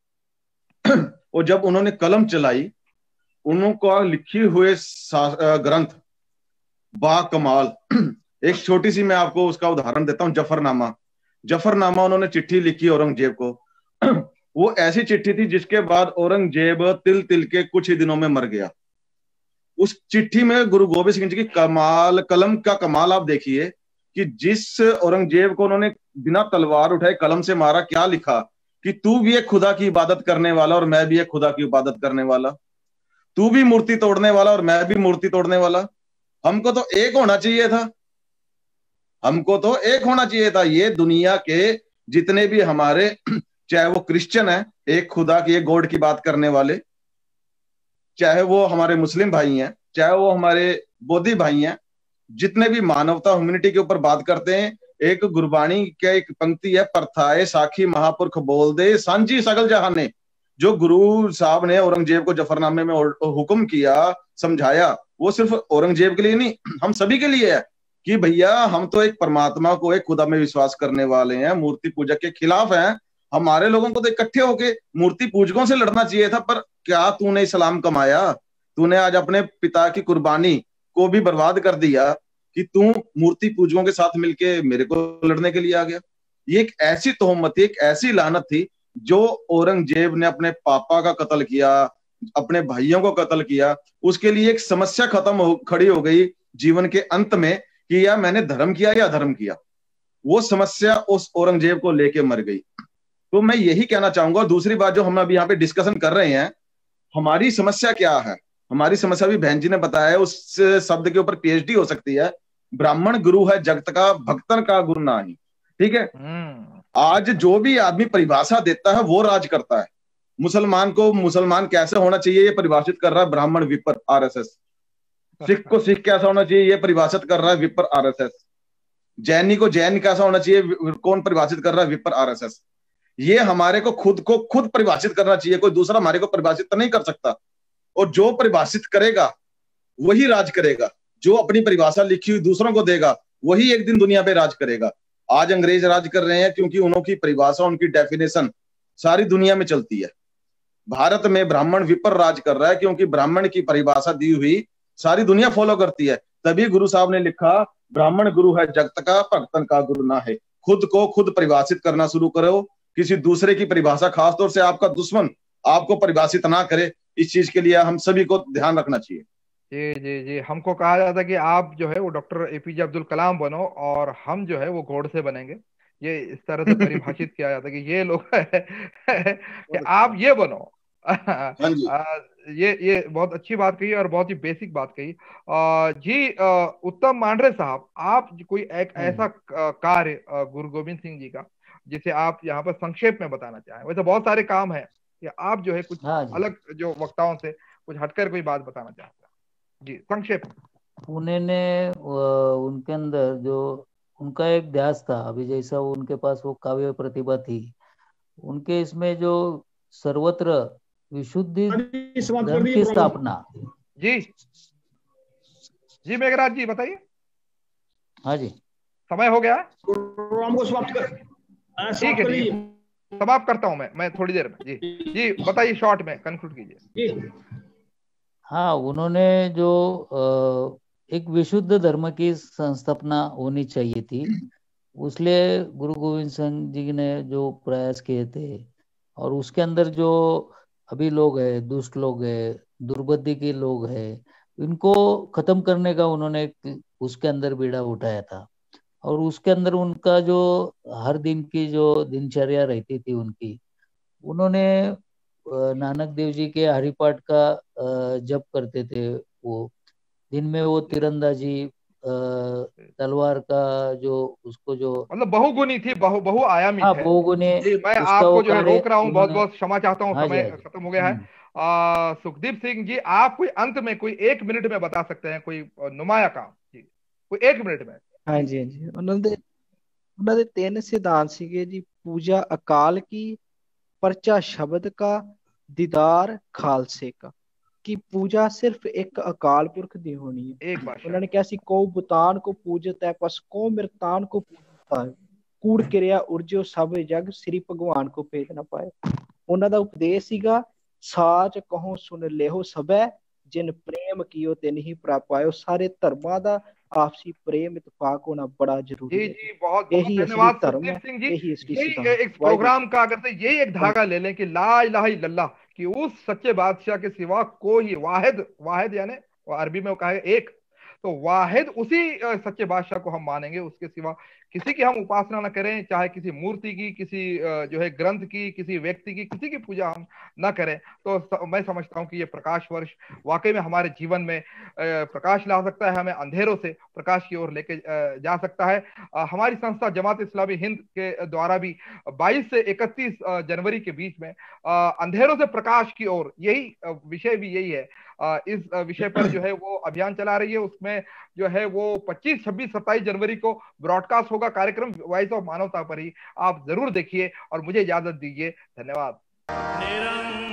और जब उन्होंने कलम चलाई, उनको लिखी हुए ग्रंथ बाकमाल। एक छोटी सी मैं आपको उसका उदाहरण देता हूं, जफरनामा। जफरनामा उन्होंने चिट्ठी लिखी औरंगजेब को। वो ऐसी चिट्ठी थी जिसके बाद औरंगजेब तिल तिल के कुछ ही दिनों में मर गया। उस चिट्ठी में गुरु गोविंद सिंह जी की कमाल, कलम का कमाल आप देखिए कि जिस औरंगजेब को उन्होंने बिना तलवार उठाए कलम से मारा, क्या लिखा कि तू भी एक खुदा की इबादत करने वाला और मैं भी एक खुदा की इबादत करने वाला, तू भी मूर्ति तोड़ने वाला और मैं भी मूर्ति तोड़ने वाला। हमको तो एक होना चाहिए था, हमको तो एक होना चाहिए था। ये दुनिया के जितने भी हमारे, चाहे वो क्रिश्चियन है, एक खुदा की एक गॉड की बात करने वाले, चाहे वो हमारे मुस्लिम भाई हैं, चाहे वो हमारे बौद्धी भाई हैं, जितने भी मानवता ह्यूमैनिटी के ऊपर बात करते हैं, एक गुरबाणी के एक पंक्ति है, परथाए साखी महापुरख बोल दे सांझी सगल जहाने। जो गुरु साहब ने औरंगजेब को जफरनामे में हुक्म किया, समझाया, वो सिर्फ औरंगजेब के लिए नहीं, हम सभी के लिए है कि भैया हम तो एक परमात्मा को, एक खुदा में विश्वास करने वाले हैं, मूर्ति पूजक के खिलाफ हैं। हमारे लोगों को तो इकट्ठे होके मूर्ति पूजकों से लड़ना चाहिए था। पर क्या तूने इस्लाम कमाया? तूने आज अपने पिता की कुर्बानी को भी बर्बाद कर दिया कि तू मूर्ति पूजकों के साथ मिलके मेरे को लड़ने के लिए आ गया। ये एक ऐसी तोहमत थी, एक ऐसी लानत थी जो औरंगजेब ने अपने पापा का कत्ल किया, अपने भाइयों को कत्ल किया। उसके लिए एक समस्या खत्म हो खड़ी हो गई जीवन के अंत में कि या मैंने धर्म किया या अधर्म किया। वो समस्या उस औरंगजेब को लेके मर गई। तो मैं यही कहना चाहूंगा। दूसरी बात जो हम अभी यहाँ पे डिस्कशन कर रहे हैं, हमारी समस्या क्या है? हमारी समस्या भी बहन जी ने बताया, उस शब्द के ऊपर पीएचडी हो सकती है। ब्राह्मण गुरु है जगत का, भक्तन का गुरु नाही। ठीक है, आज जो भी आदमी परिभाषा देता है वो राज करता है। मुसलमान को मुसलमान कैसे होना चाहिए ये परिभाषित कर रहा है ब्राह्मण विपर आरएसएस। सिख को सिख कैसा होना चाहिए ये परिभाषित कर रहा है विपर आरएसएस। जैनी को जैन कैसा होना चाहिए कौन परिभाषित कर रहा है? विपर आरएसएस। ये हमारे को खुद को खुद परिभाषित करना चाहिए, कोई दूसरा हमारे को परिभाषित तो नहीं कर सकता। और जो परिभाषित करेगा वही राज करेगा। जो अपनी परिभाषा लिखी हुई दूसरों को देगा वही एक दिन दुनिया पे राज करेगा। आज अंग्रेज राज कर रहे हैं क्योंकि उनकी परिभाषा, उनकी डेफिनेशन सारी दुनिया में चलती है। भारत में ब्राह्मण विपर राज कर रहा है क्योंकि ब्राह्मण की परिभाषा दी हुई सारी दुनिया फॉलो करती है। तभी गुरु साहब ने लिखा, ब्राह्मण गुरु है जगत का, भक्तन का गुरु ना है। खुद को खुद परिभाषित करना शुरू करो। किसी दूसरे की परिभाषा, खासतौर से आपका दुश्मन आपको परिभाषित ना करे। इस चीज के लिए हम सभी को ध्यान रखना चाहिए। जी जी जी हमको कहा जाता है कि आप जो है वो डॉक्टर एपीजे अब्दुल कलाम बनो और हम जो है वो गॉड से बनेंगे। ये इस तरह से परिभाषित किया जाता है कि ये लोग कि आप ये बनो। ये ये बहुत अच्छी बात कही और बहुत ही बेसिक बात कही। जी उत्तम मांडरे साहब, आप कोई एक ऐसा कार्य गुरु गोविंद सिंह जी का जिसे आप यहाँ पर संक्षेप में बताना चाहें? वैसे बहुत सारे काम हैं कि आप जो है कुछ अलग जो वक्ताओं से कुछ हटकर कोई बात बताना चाहते हैं जी, संक्षेप। पुणे ने उनके अंदर जो उनका एक ध्यास था, अभी जैसा उनके पास वो काव्य प्रतिभा थी, उनके इसमें जो सर्वत्र विशुद्धि धर्म की स्थापना। जी जी मेघराज जी बताइए। हाँ जी, समय हो गया, हमको समाप्त कर ठीक है जी, समाप्त करता हूं मैं मैं थोड़ी देर में। जी जी बताइए, शॉर्ट में कंक्लूड कीजिए। हाँ, उन्होंने जो एक विशुद्ध धर्म की संस्थापना होनी चाहिए थी, उसलिए गुरु गोविंद सिंह जी ने जो प्रयास किए थे और उसके अंदर जो अभी लोग है, दुष्ट लोग है, दुर्बुद्धि के लोग है, इनको खत्म करने का उन्होंने उसके अंदर बीड़ा उठाया था। और उसके अंदर उनका जो हर दिन की जो दिनचर्या रहती थी उनकी, उन्होंने नानक देव जी के हरिपाठ का जप करते थे। वो दिन में वो तीरंदाजी, तलवार का जो उसको जो मतलब बहुगुनी थी, बहु बहुआयामी हाँ, थे। बहुगुनी। मैं आपको जो है रोक रहा हूँ, बहुत बहुत क्षमा चाहता हूँ, हाँ समय जी, खत्म हो गया है। आ, सुखदीप सिंह जी, आप कोई अंत में कोई एक मिनट में बता सकते हैं कोई नुमाया काम जी, कोई एक मिनट में? हाँ जी, हाँ जी। ਉਹਨਾਂ ਦੇ ਉਹਨਾਂ ਦੇ ਤਿੰਨ ਸਿਧਾਂਤ ਸੀਗੇ ਜੀ। ਪੂਜਾ ਅਕਾਲ ਕੀ, परचा शब्द का, दीदार खालसे का। कि पूजा सिर्फ एक अकाल पुरख दी होनी है। एक बात उन्होंने कहा सी को बुतान को पूजत है, पस को मृतान को पूजता है। कूड़ किरिया उर्जो सब जग, श्री भगवान को भेद ना पाए। ਉਹਨਾਂ ਦਾ ਉਪਦੇਸ਼ ਸੀਗਾ, ਸਾਚ ਕਹੋ ਸੁਨ ਲਿਓ ਸਭੈ, जिन प्रेम कियो तिन ही प्रापायो। सारे धर्मां दा आपसी प्रेम इत्तेफाक होना बड़ा जरूरी जी है। जी, बहुत बहुत धन्यवाद सुखदीप सिंह जी। यही एक प्रोग्राम का अगर से यही एक धागा ले लें कि ला इलाहा इल्लल्लाह, कि उस सच्चे बादशाह के सिवा कोई, वाहिद, वाहिद यानी अरबी में वो कहा एक, तो वाहिद उसी सच्चे बादशाह को हम मानेंगे, उसके सिवा किसी की हम उपासना न करें, चाहे किसी मूर्ति की, किसी जो है ग्रंथ की, किसी व्यक्ति की, किसी की पूजा हम न करें। तो मैं समझता हूं कि ये प्रकाश वर्ष वाकई में हमारे जीवन में प्रकाश ला सकता है, हमें अंधेरों से प्रकाश की ओर लेके जा सकता है। हमारी संस्था जमात इस्लामी हिंद के द्वारा भी बाईस से इकतीस जनवरी के बीच में अंधेरों से प्रकाश की ओर, यही विषय भी यही है, इस विषय पर जो है वो अभियान चला रही है। उसमें जो है वो पच्चीस, छब्बीस, सत्ताईस जनवरी को ब्रॉडकास्ट होगा कार्यक्रम वॉइस ऑफ मानवता पर ही। आप जरूर देखिए और मुझे इजाजत दीजिए। धन्यवाद।